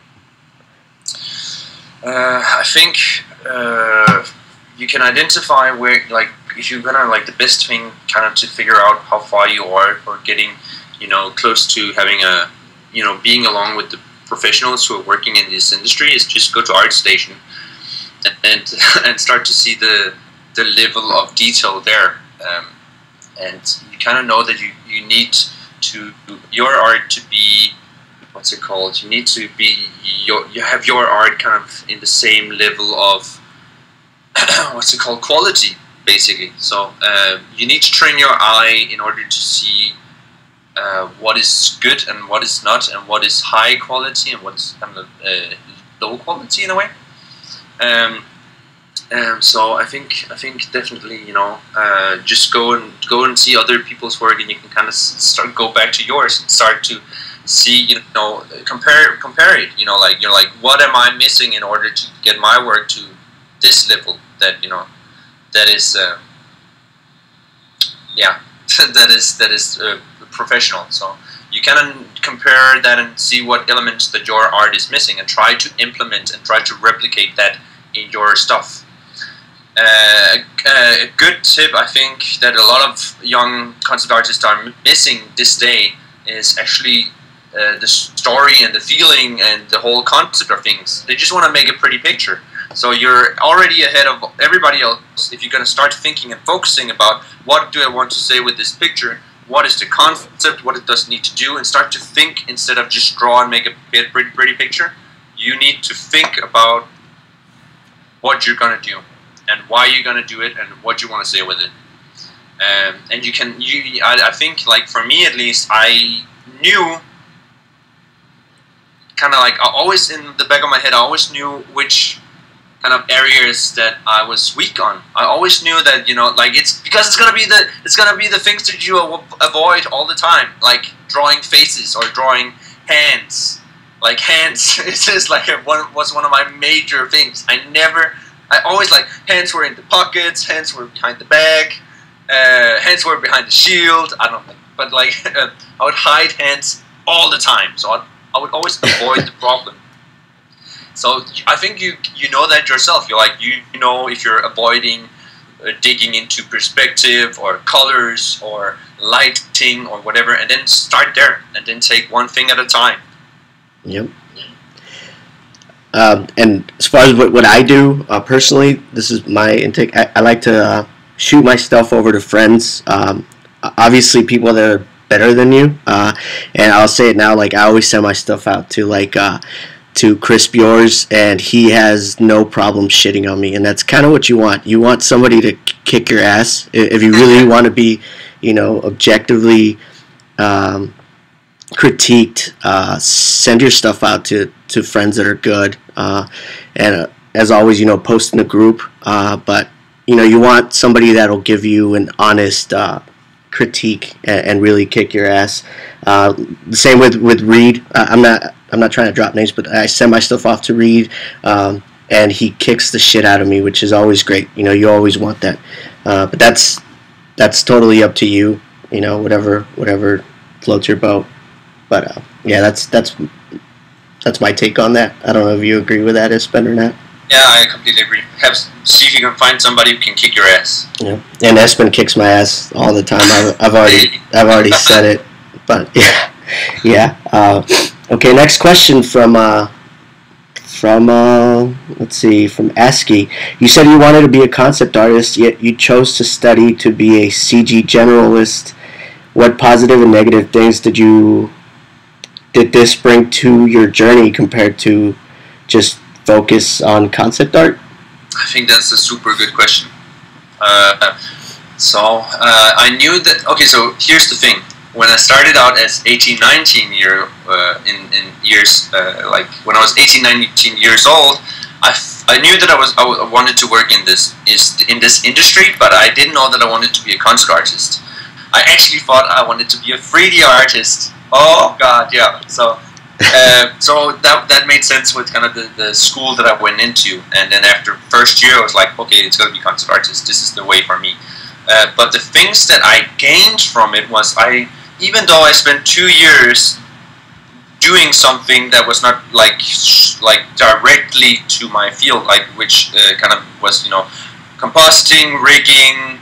I think you can identify where, if you're gonna the best thing kind of to figure out how far you are or getting, close to having being along with the professionals who are working in this industry is just go to ArtStation and start to see the level of detail there. And you kind of know that you need your art to be, what's it called? You need to be you have your art kind of in the same level of what's it called? Quality, basically. So you need to train your eye in order to see what is good and what is not, and what is high quality and what is kind of low quality in a way. So I think definitely, you know, just go and see other people's work, and you can kind of go back to yours and start to see, you know, compare it. You know, like you're like, what am I missing in order to get my work to this level? That, you know, that is yeah, that is professional. So you can compare that and see what elements that your art is missing, and try to implement and try to replicate that in your stuff. A good tip, I think, that a lot of young concept artists are missing this day is actually the story and the feeling and the whole concept of things. They just want to make a pretty picture. So you're already ahead of everybody else if you're going to start thinking and focusing about what do I want to say with this picture, what is the concept, what it does need to do, and start to think instead of just draw and make a pretty picture. You need to think about what you're going to do and why you're going to do it and what you want to say with it. And you can, I think, like for me at least, I knew kind of like, always in the back of my head, I always knew which kind of areas that I was weak on. I always knew that, you know, like it's because it's gonna be the things that you avoid all the time, like drawing faces or drawing hands. Like hands, it's just like was one of my major things. I always like hands were in the pockets, hands were behind the bag, hands were behind the shield. I don't know, but like I would hide hands all the time. So I would always avoid the problem. So I think you know that yourself. You're like you know if you're avoiding digging into perspective or colors or lighting or whatever, and then start there and then take one thing at a time. Yep. And as far as what I do personally, this is my intake. I like to shoot my stuff over to friends. Obviously, people that are better than you. And I'll say it now. Like I always send my stuff out to like to Chris Bjors, and he has no problem shitting on me. And that's kind of what you want. You want somebody to kick your ass if you really want to be, you know, objectively critiqued. Send your stuff out to friends that are good, and as always, you know, post in the group, but you know, you want somebody that'll give you an honest critique and really kick your ass. The same with Reed. I'm not trying to drop names, but I send my stuff off to Reed, and he kicks the shit out of me, which is always great. You know, you always want that, but that's totally up to you. You know, whatever floats your boat. But yeah, that's my take on that. I don't know if you agree with that, Esben, or not. Yeah, I completely agree. See if you can find somebody who can kick your ass. Yeah, and Esben kicks my ass all the time. I've already said it. But yeah. Okay, next question from let's see, from ASCII. You said you wanted to be a concept artist, yet you chose to study to be a CG generalist. What positive and negative things did this bring to your journey compared to just focus on concept art? I think that's a super good question. I knew that. Okay, so here's the thing. When I started out as 18, 19 years, like when I was 18, 19 years old, I knew that I wanted to work in this industry, but I didn't know that I wanted to be a concept artist. I actually thought I wanted to be a 3D artist. Oh God, yeah. So that made sense with kind of the school that I went into, and then after first year I was like, okay, it's gonna be concept artist. This is the way for me. But the things that I gained from it was even though I spent 2 years doing something that was not like directly to my field, like which kind of was, you know, compositing, rigging,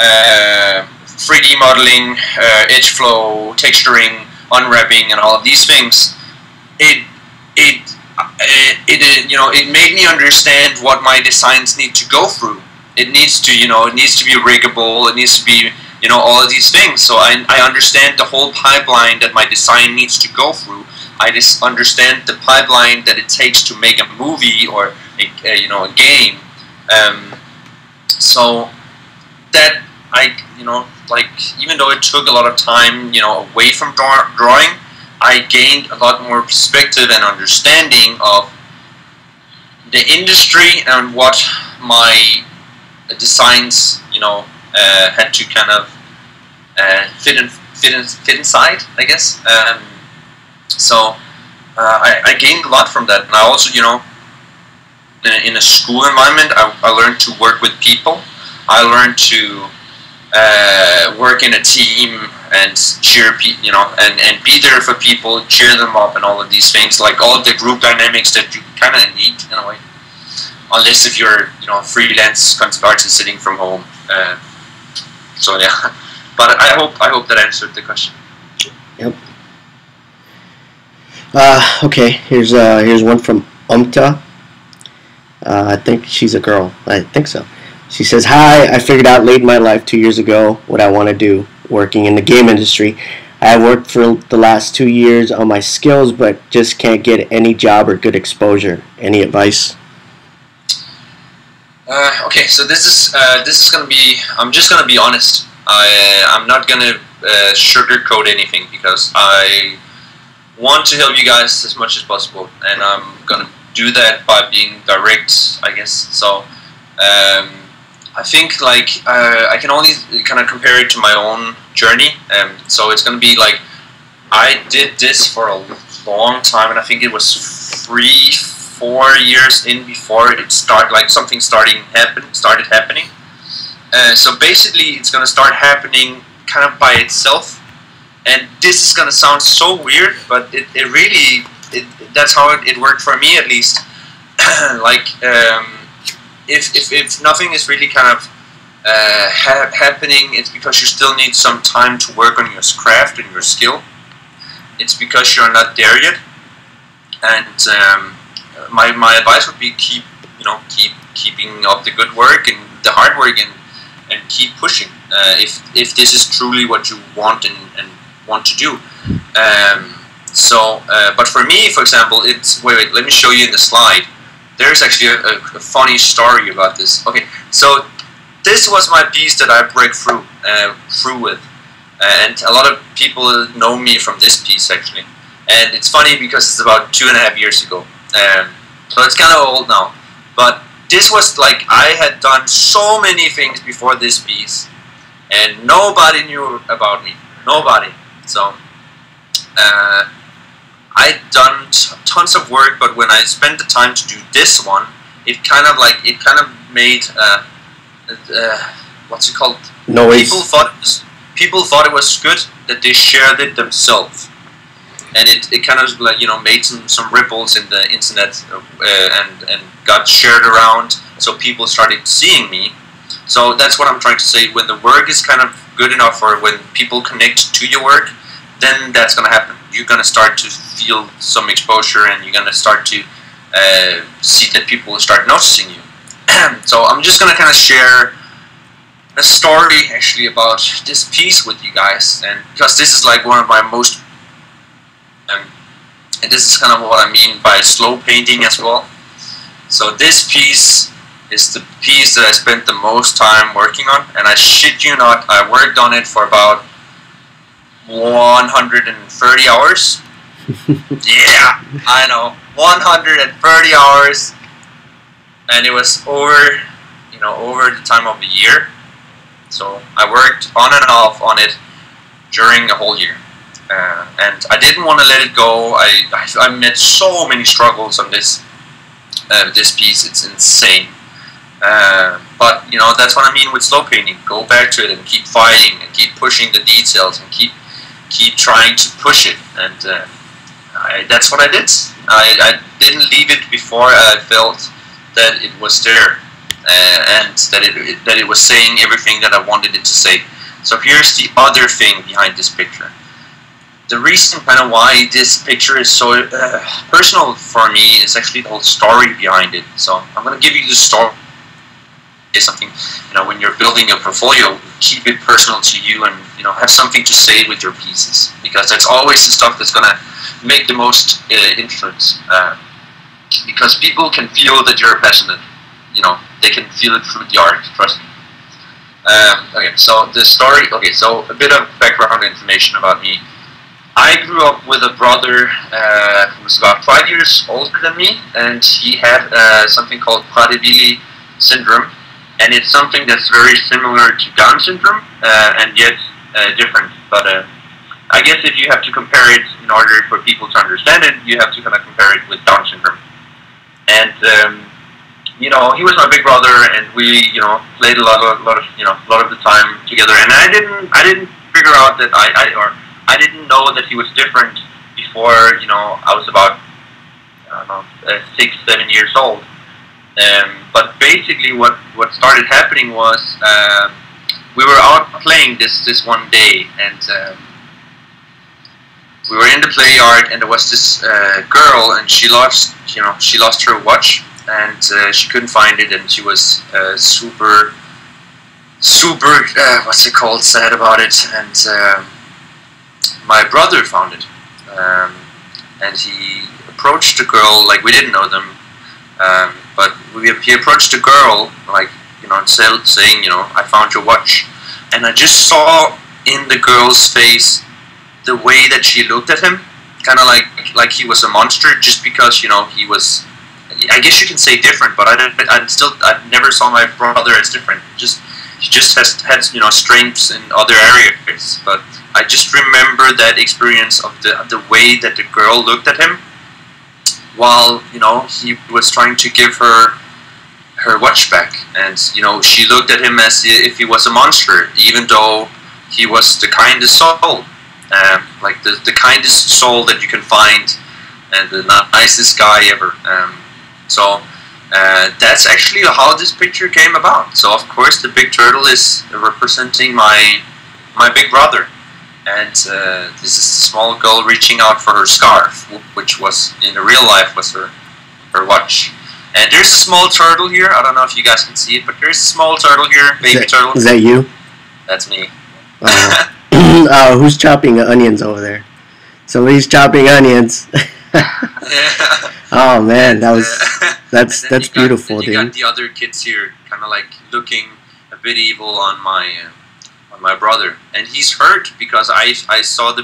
3D modeling, edge flow, texturing, unwrapping, and all of these things. It you know, it made me understand what my designs need to go through. It needs to, you know, it needs to be riggable. It needs to be, you know, all of these things. So I understand the whole pipeline that my design needs to go through. I just understand the pipeline that it takes to make a movie or you know, a game. So that you know, like even though it took a lot of time, you know, away from drawing, I gained a lot more perspective and understanding of the industry and what my designs, had to kind of fit inside, I guess. So I gained a lot from that, and I also, in a school environment, I learned to work with people. I learned to work in a team and cheer people, and be there for people, cheer them up, and all of these things, like all of the group dynamics that you kind of need in a way. Unless if you're, freelance artist sitting from home. So yeah, but I hope that answered the question. Yep. Okay. Here's one from Umta. I think she's a girl. I think so. She says, "Hi, I figured out late in my life 2 years ago what I want to do, working in the game industry. I have worked for the last 2 years on my skills, but just can't get any job or good exposure. Any advice?" Okay, so this is gonna be. I'm just gonna be honest. I'm not gonna sugarcoat anything because I want to help you guys as much as possible, and I'm gonna do that by being direct, I guess. So I think I can only kind of compare it to my own journey. So it's gonna be like I did this for a long time, and I think it was 3-4 years in before it something started happening. So basically, it's gonna start happening kind of by itself, and this is gonna sound so weird, but it really that's how it worked for me, at least. If nothing is really kind of happening, it's because you still need some time to work on your craft and your skill. It's because you're not there yet, and my advice would be keeping up the good work and the hard work, and keep pushing if this is truly what you want and want to do. But for me, for example, it's wait, let me show you in the slide. There's actually a funny story about this. Okay, so this was my piece that I break through with, and a lot of people know me from this piece actually. And it's funny because it's about 2.5 years ago, so it's kind of old now. But this was I had done so many things before this piece, and nobody knew about me. Nobody. So I'd done tons of work, but when I spent the time to do this one, it kind of made what's it called? Noise. People thought it was good that they shared it themselves, and it kind of made some ripples in the internet, and got shared around, so people started seeing me. So that's what I'm trying to say. When the work is kind of good enough, or when people connect to your work, then that's gonna happen. You're gonna start to feel some exposure, and you're gonna start to see that people will start noticing you. So I'm just gonna kind of share a story actually about this piece with you guys, and because this is one of my most and this is kind of what I mean by slow painting as well. So this piece is the piece that I spent the most time working on, and I shit you not, I worked on it for about 130 hours. Yeah, I know, 130 hours, and it was over the time of the year. So I worked on and off on it during a whole year, and I didn't want to let it go. I met so many struggles on this piece. It's insane, but that's what I mean with slow painting. Go back to it and keep fighting and keep pushing the details and keep trying to push it, and that's what I did. I didn't leave it before I felt that it was there, and that it was saying everything that I wanted it to say. So here's the other thing behind this picture. The reason kind of why this picture is so personal for me is actually the whole story behind it. So I'm going to give you the story. It's something, when you're building a portfolio, keep it personal to you, and have something to say with your pieces, because that's always the stuff that's going to make the most influence, because people can feel that you're passionate. They can feel it through the art, trust me. Okay, so the story, so a bit of background information about me. I grew up with a brother who was about 5 years older than me, and he had something called Prader-Willi syndrome, and it's something that's very similar to Down syndrome, and yet different. But I guess if you have to compare it in order for people to understand it, you have to kind of compare it with Down syndrome. And he was my big brother, and we played a lot of the time together. And I didn't figure out that I didn't know that he was different before I was about 6, 7 years old. But basically, what started happening was we were out playing this one day, and we were in the play yard, and there was this girl, and she lost her watch, and she couldn't find it, and she was super sad about it, and my brother found it, and he approached the girl, like we didn't know them, but he approached the girl, like saying, I found your watch, and I just saw in the girl's face the way that she looked at him, kind of like he was a monster, just because he was, I guess you can say different, but I never saw my brother as different. He just had strengths in other areas, but I just remember that experience of the way that the girl looked at him while he was trying to give her watch back, and she looked at him as if he was a monster, even though he was the kindest soul, like the kindest soul that you can find, and the nicest guy ever. So that's actually how this picture came about. So of course the big turtle is representing my big brother, and this is a small girl reaching out for her scarf, which was in the real life was her watch. And there's a small turtle here. I don't know if you guys can see it, but there's a small turtle here, baby turtle. Is that you? That's me. Who's chopping onions over there? Somebody's chopping onions. Oh man, that's beautiful, dude. You got the other kids here, kind of like looking a bit evil on my brother, and he's hurt because I saw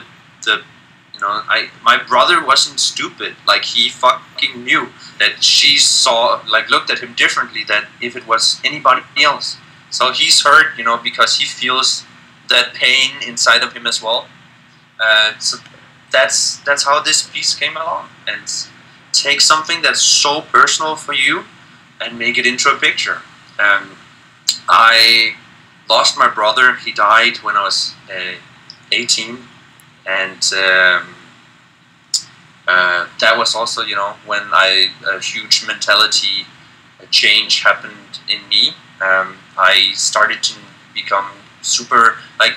my brother wasn't stupid. Like he fucking knew that she looked at him differently than if it was anybody else. So he's hurt, because he feels that pain inside of him as well. So that's how this piece came along, and take something that's so personal for you and make it into a picture. I lost my brother. He died when I was 18, and that was also when a huge mentality change happened in me. I started to become super,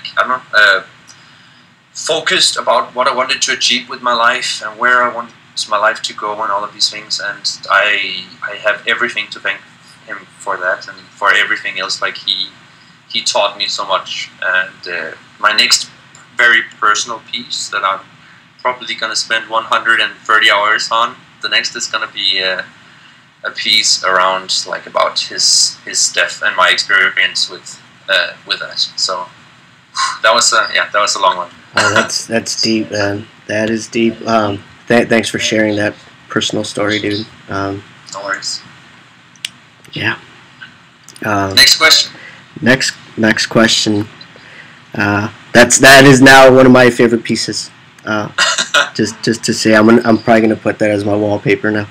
focused about what I wanted to achieve with my life and where I wanted my life to go and all of these things, and I have everything to thank him for that, and for everything else. Like he taught me so much. And my next very personal piece that I'm probably gonna spend 130 hours on, the next is gonna be a piece around about his death and my experience with that. So that was a long one. Oh, that's deep, man. That is deep. Thanks for sharing that personal story, dude. No worries. Yeah. Next question. Next question. That is now one of my favorite pieces. Just to say, I'm probably gonna put that as my wallpaper now.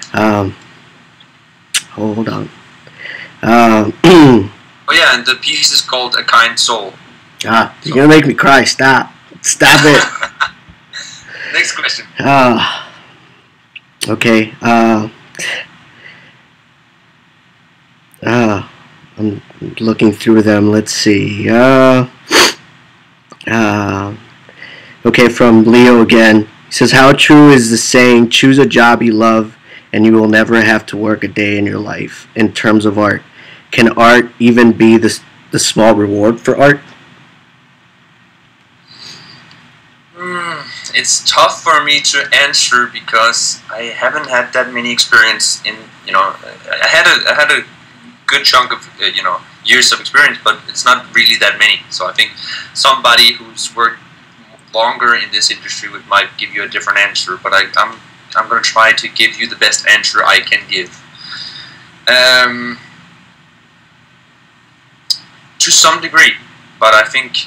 Hold on. Oh yeah, and the piece is called "A Kind Soul." You're gonna make me cry. Stop it. Next question. Okay. I'm looking through them. Let's see. Okay, from Leo again. He says, "How true is the saying, choose a job you love and you will never have to work a day in your life?" In terms of art, can art even be the small reward for art? It's tough for me to answer because I haven't had that many experience in, I had a good chunk of, years of experience, but it's not really that many. So I think somebody who's worked longer in this industry might give you a different answer, but I'm going to try to give you the best answer I can give. To some degree, but I think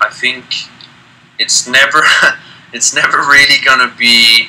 it's never it's never really gonna be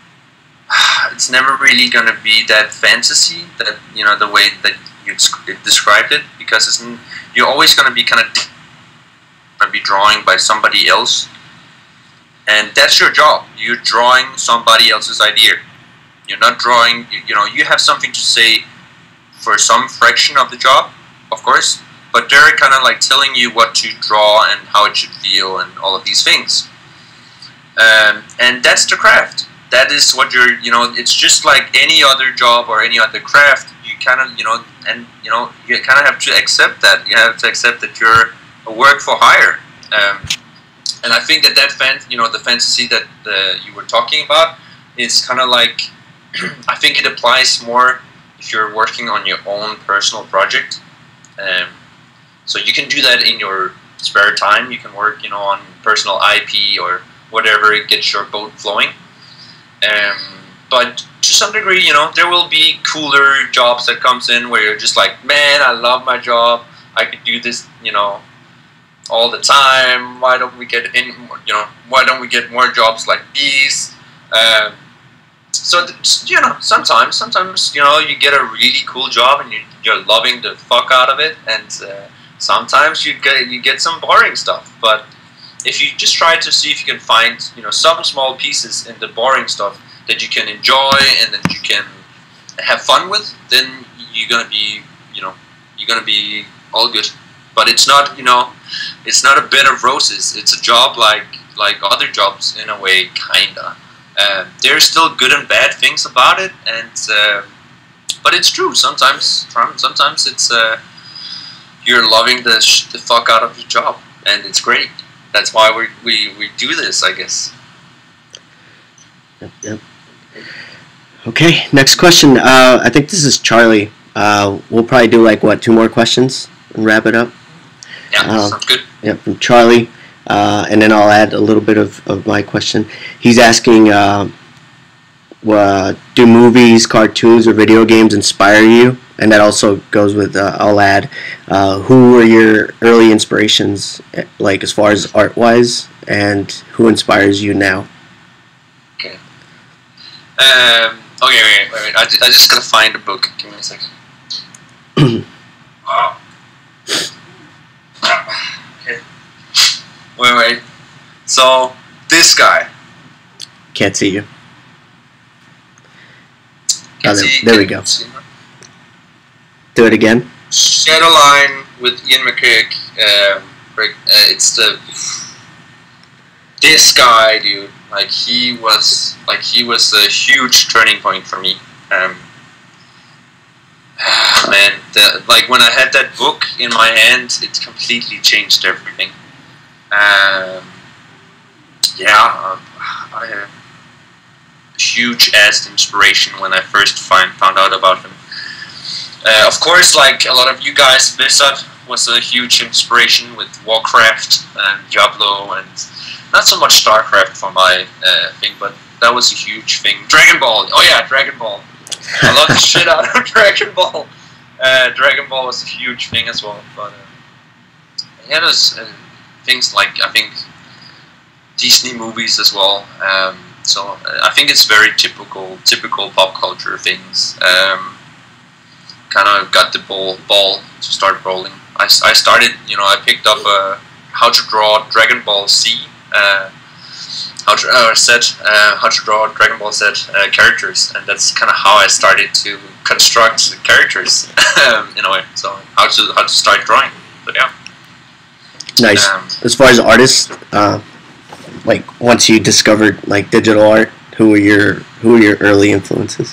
that fantasy that the way that you described it, because you're always gonna be drawing by somebody else, and that's your job. You're drawing somebody else's idea. You're not drawing. You have something to say for some fraction of the job, of course. But they're kind of like telling you what to draw and how it should feel and all of these things. And that's the craft. That is what it's just like any other job or any other craft. You kind of, you kind of have to accept that. You have to accept that you're a work for hire. And I think that the fantasy that you were talking about is kind of like, I think it applies more if you're working on your own personal project. So you can do that in your spare time. You can work, on personal IP or whatever, it gets your boat flowing. But to some degree, there will be cooler jobs that comes in where you're just like, man, I love my job. I could do this, all the time. Why don't we get why don't we get more jobs like these? So sometimes you get a really cool job and you're loving the fuck out of it, and sometimes you get some boring stuff. But if you just try to see if you can find some small pieces in the boring stuff that you can enjoy and that you can have fun with, then you're gonna be all good. But it's not it's not a bed of roses. It's a job like other jobs in a way, kinda. There's still good and bad things about it, and but it's true. Sometimes it's you're loving the fuck out of your job, and it's great. That's why we do this, I guess. Yep. Okay, next question. I think this is Charlie. We'll probably do 2 more questions and wrap it up. Yeah, sounds good. Yeah, from Charlie. And then I'll add a little bit of my question. He's asking, do movies, cartoons, or video games inspire you? And that also goes with, I'll add, who were your early inspirations, as far as art-wise, and who inspires you now? Okay. Okay, wait. I just gotta find a book. Give me a second. Okay. Wait. So, this guy. Can't see you. There we go. Do it again. Shadowline with Ian McCrick. It's this guy, dude. He was a huge turning point for me. Man, when I had that book in my hand, it completely changed everything. I had huge ass inspiration when I first found out about him. Of course, like a lot of you guys, Blizzard was a huge inspiration with Warcraft and Diablo, and not so much Starcraft for my thing, but that was a huge thing. Dragon Ball, oh yeah, Dragon Ball. I love the shit out of Dragon Ball. Dragon Ball was a huge thing as well, but yeah, there's things like, I think, Disney movies as well. So I think it's very typical pop culture things. Kind of got the ball to start rolling. I started, I picked up how to draw Dragon Ball Z, how to draw Dragon Ball Z characters, and that's kind of how I started to construct characters in a way. So how to start drawing. But yeah. Nice. As far as artists, once you discovered digital art, who were your early influences?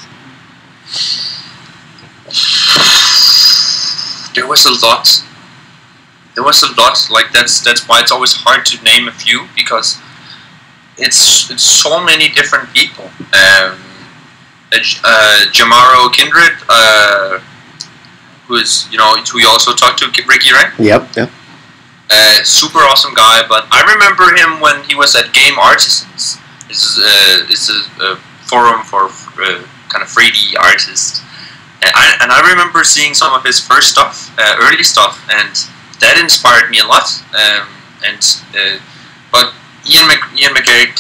There was a lot. That's why it's always hard to name a few, because it's so many different people. Jamaro Kindred, who is who we also talked to, Ricky, right? Yep. Super awesome guy. But I remember him when he was at Game Artisans. It's a forum for kind of 3D artists. And I remember seeing some of his first stuff, early stuff, and that inspired me a lot. But Ian McGarrick,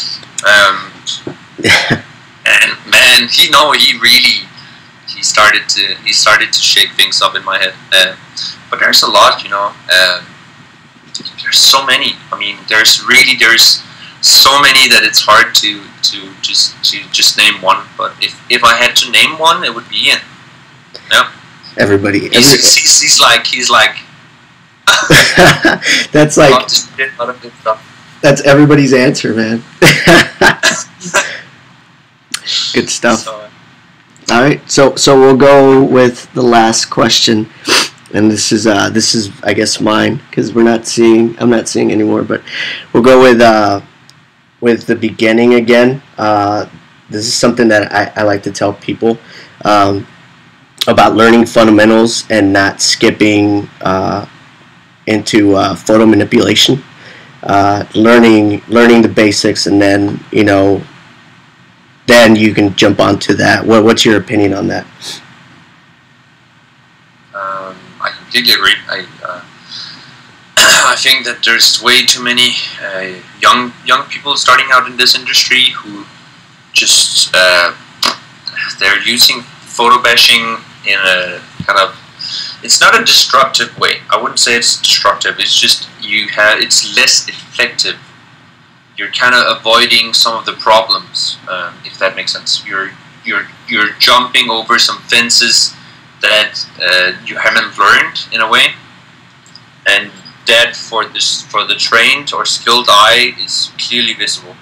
and man, he started to shake things up in my head. But there's a lot, there's so many. I mean, there's so many that it's hard to just name one. But if I had to name one, it would be Ian. Yeah. Everybody. He's like. That's like. A lot of good stuff. That's everybody's answer, man. Good stuff. So, all right, so we'll go with the last question, and this is I guess mine because I'm not seeing anymore, but we'll go with the beginning again. This is something that I like to tell people. About learning fundamentals and not skipping into photo manipulation. Learning the basics, and then then you can jump onto that. What's your opinion on that? I completely agree. I think that there's way too many young people starting out in this industry who just they're using photo bashing in a kind of, it's not a destructive way. I wouldn't say it's destructive. It's just it's less effective. You're kind of avoiding some of the problems, if that makes sense. You're jumping over some fences that you haven't learned in a way, and that for the trained or skilled eye is clearly visible.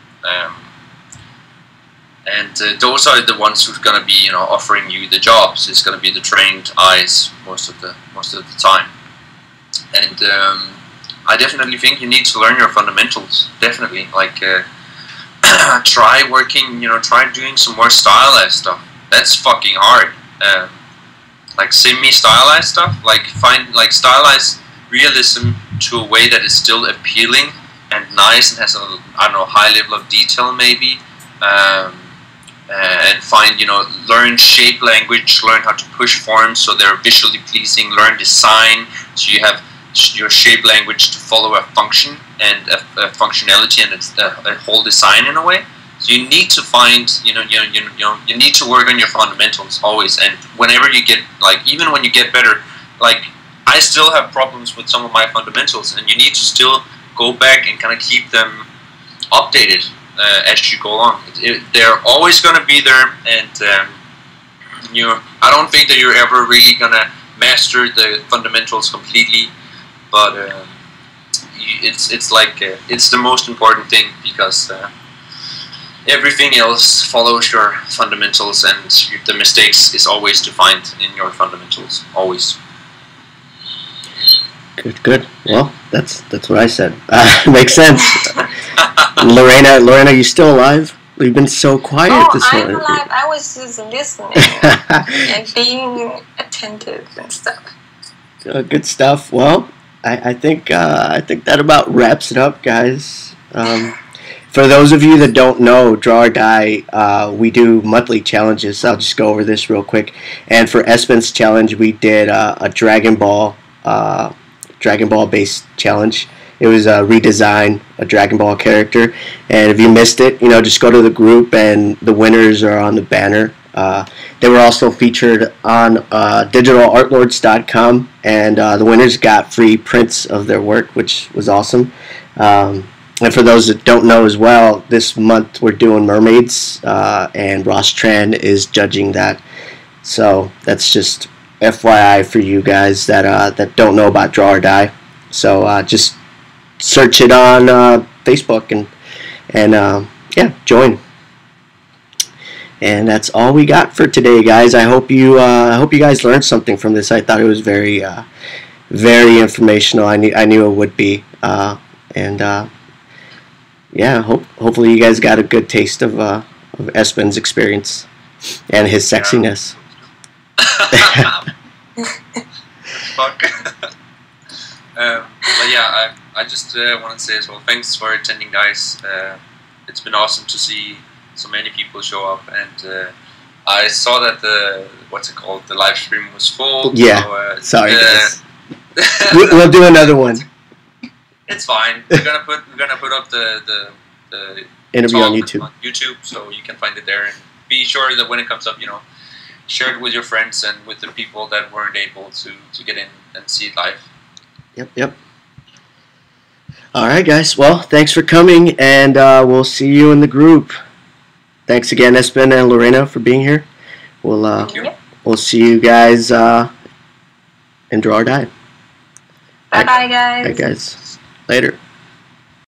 And those are the ones who's going to be, offering you the jobs. It's going to be the trained eyes most of the time. And I definitely think you need to learn your fundamentals. Definitely, like try working, try doing some more stylized stuff. That's fucking hard. Like semi-stylized stuff. Like stylize realism to a way that is still appealing and nice and has a high level of detail maybe. And find, learn shape language, learn how to push forms so they're visually pleasing, learn design so you have your shape language to follow a function and a functionality and a whole design in a way. So you need to find, you need to work on your fundamentals always. And whenever you get, even when you get better, I still have problems with some of my fundamentals, and you need to still go back and kind of keep them updated. As you go on, they're always going to be there, and I don't think that you're ever really going to master the fundamentals completely, but it's the most important thing, because everything else follows your fundamentals, and the mistakes is always to find in your fundamentals, always. Good. Well, that's what I said. Makes sense. Lorena, you still alive? You've been so quiet this morning. I'm alive. I was just listening and being attentive and stuff. Good stuff. Well, I think that about wraps it up, guys. For those of you that don't know, Draw or Die, we do monthly challenges. I'll just go over this real quick. And for Esben's challenge, we did a Dragon Ball based challenge. It was a redesign, a Dragon Ball character. And if you missed it, just go to the group, and the winners are on the banner. They were also featured on digitalartlords.com, and the winners got free prints of their work, which was awesome. And for those that don't know as well, this month we're doing mermaids, and Ross Tran is judging that. So that's just FYI for you guys that don't know about Draw or Die. So just search it on Facebook and join. And that's all we got for today, guys. I hope you guys learned something from this. I thought it was very very informational. I knew it would be. Hopefully you guys got a good taste of Esben's experience and his sexiness. Fuck. But yeah, just want to say as well, thanks for attending, guys. It's been awesome to see so many people show up, and I saw that the live stream was full. Yeah. So, sorry, guys. We'll do another one. It's fine. We're gonna put up the interview on YouTube, so you can find it there. And be sure that when it comes up, share it with your friends and with the people that weren't able to get in and see it live. Yep. All right, guys. Well, thanks for coming, and we'll see you in the group. Thanks again, Esben and Lorena, for being here. We'll see you guys in Draw or Die. Bye, guys. Bye, guys. Later.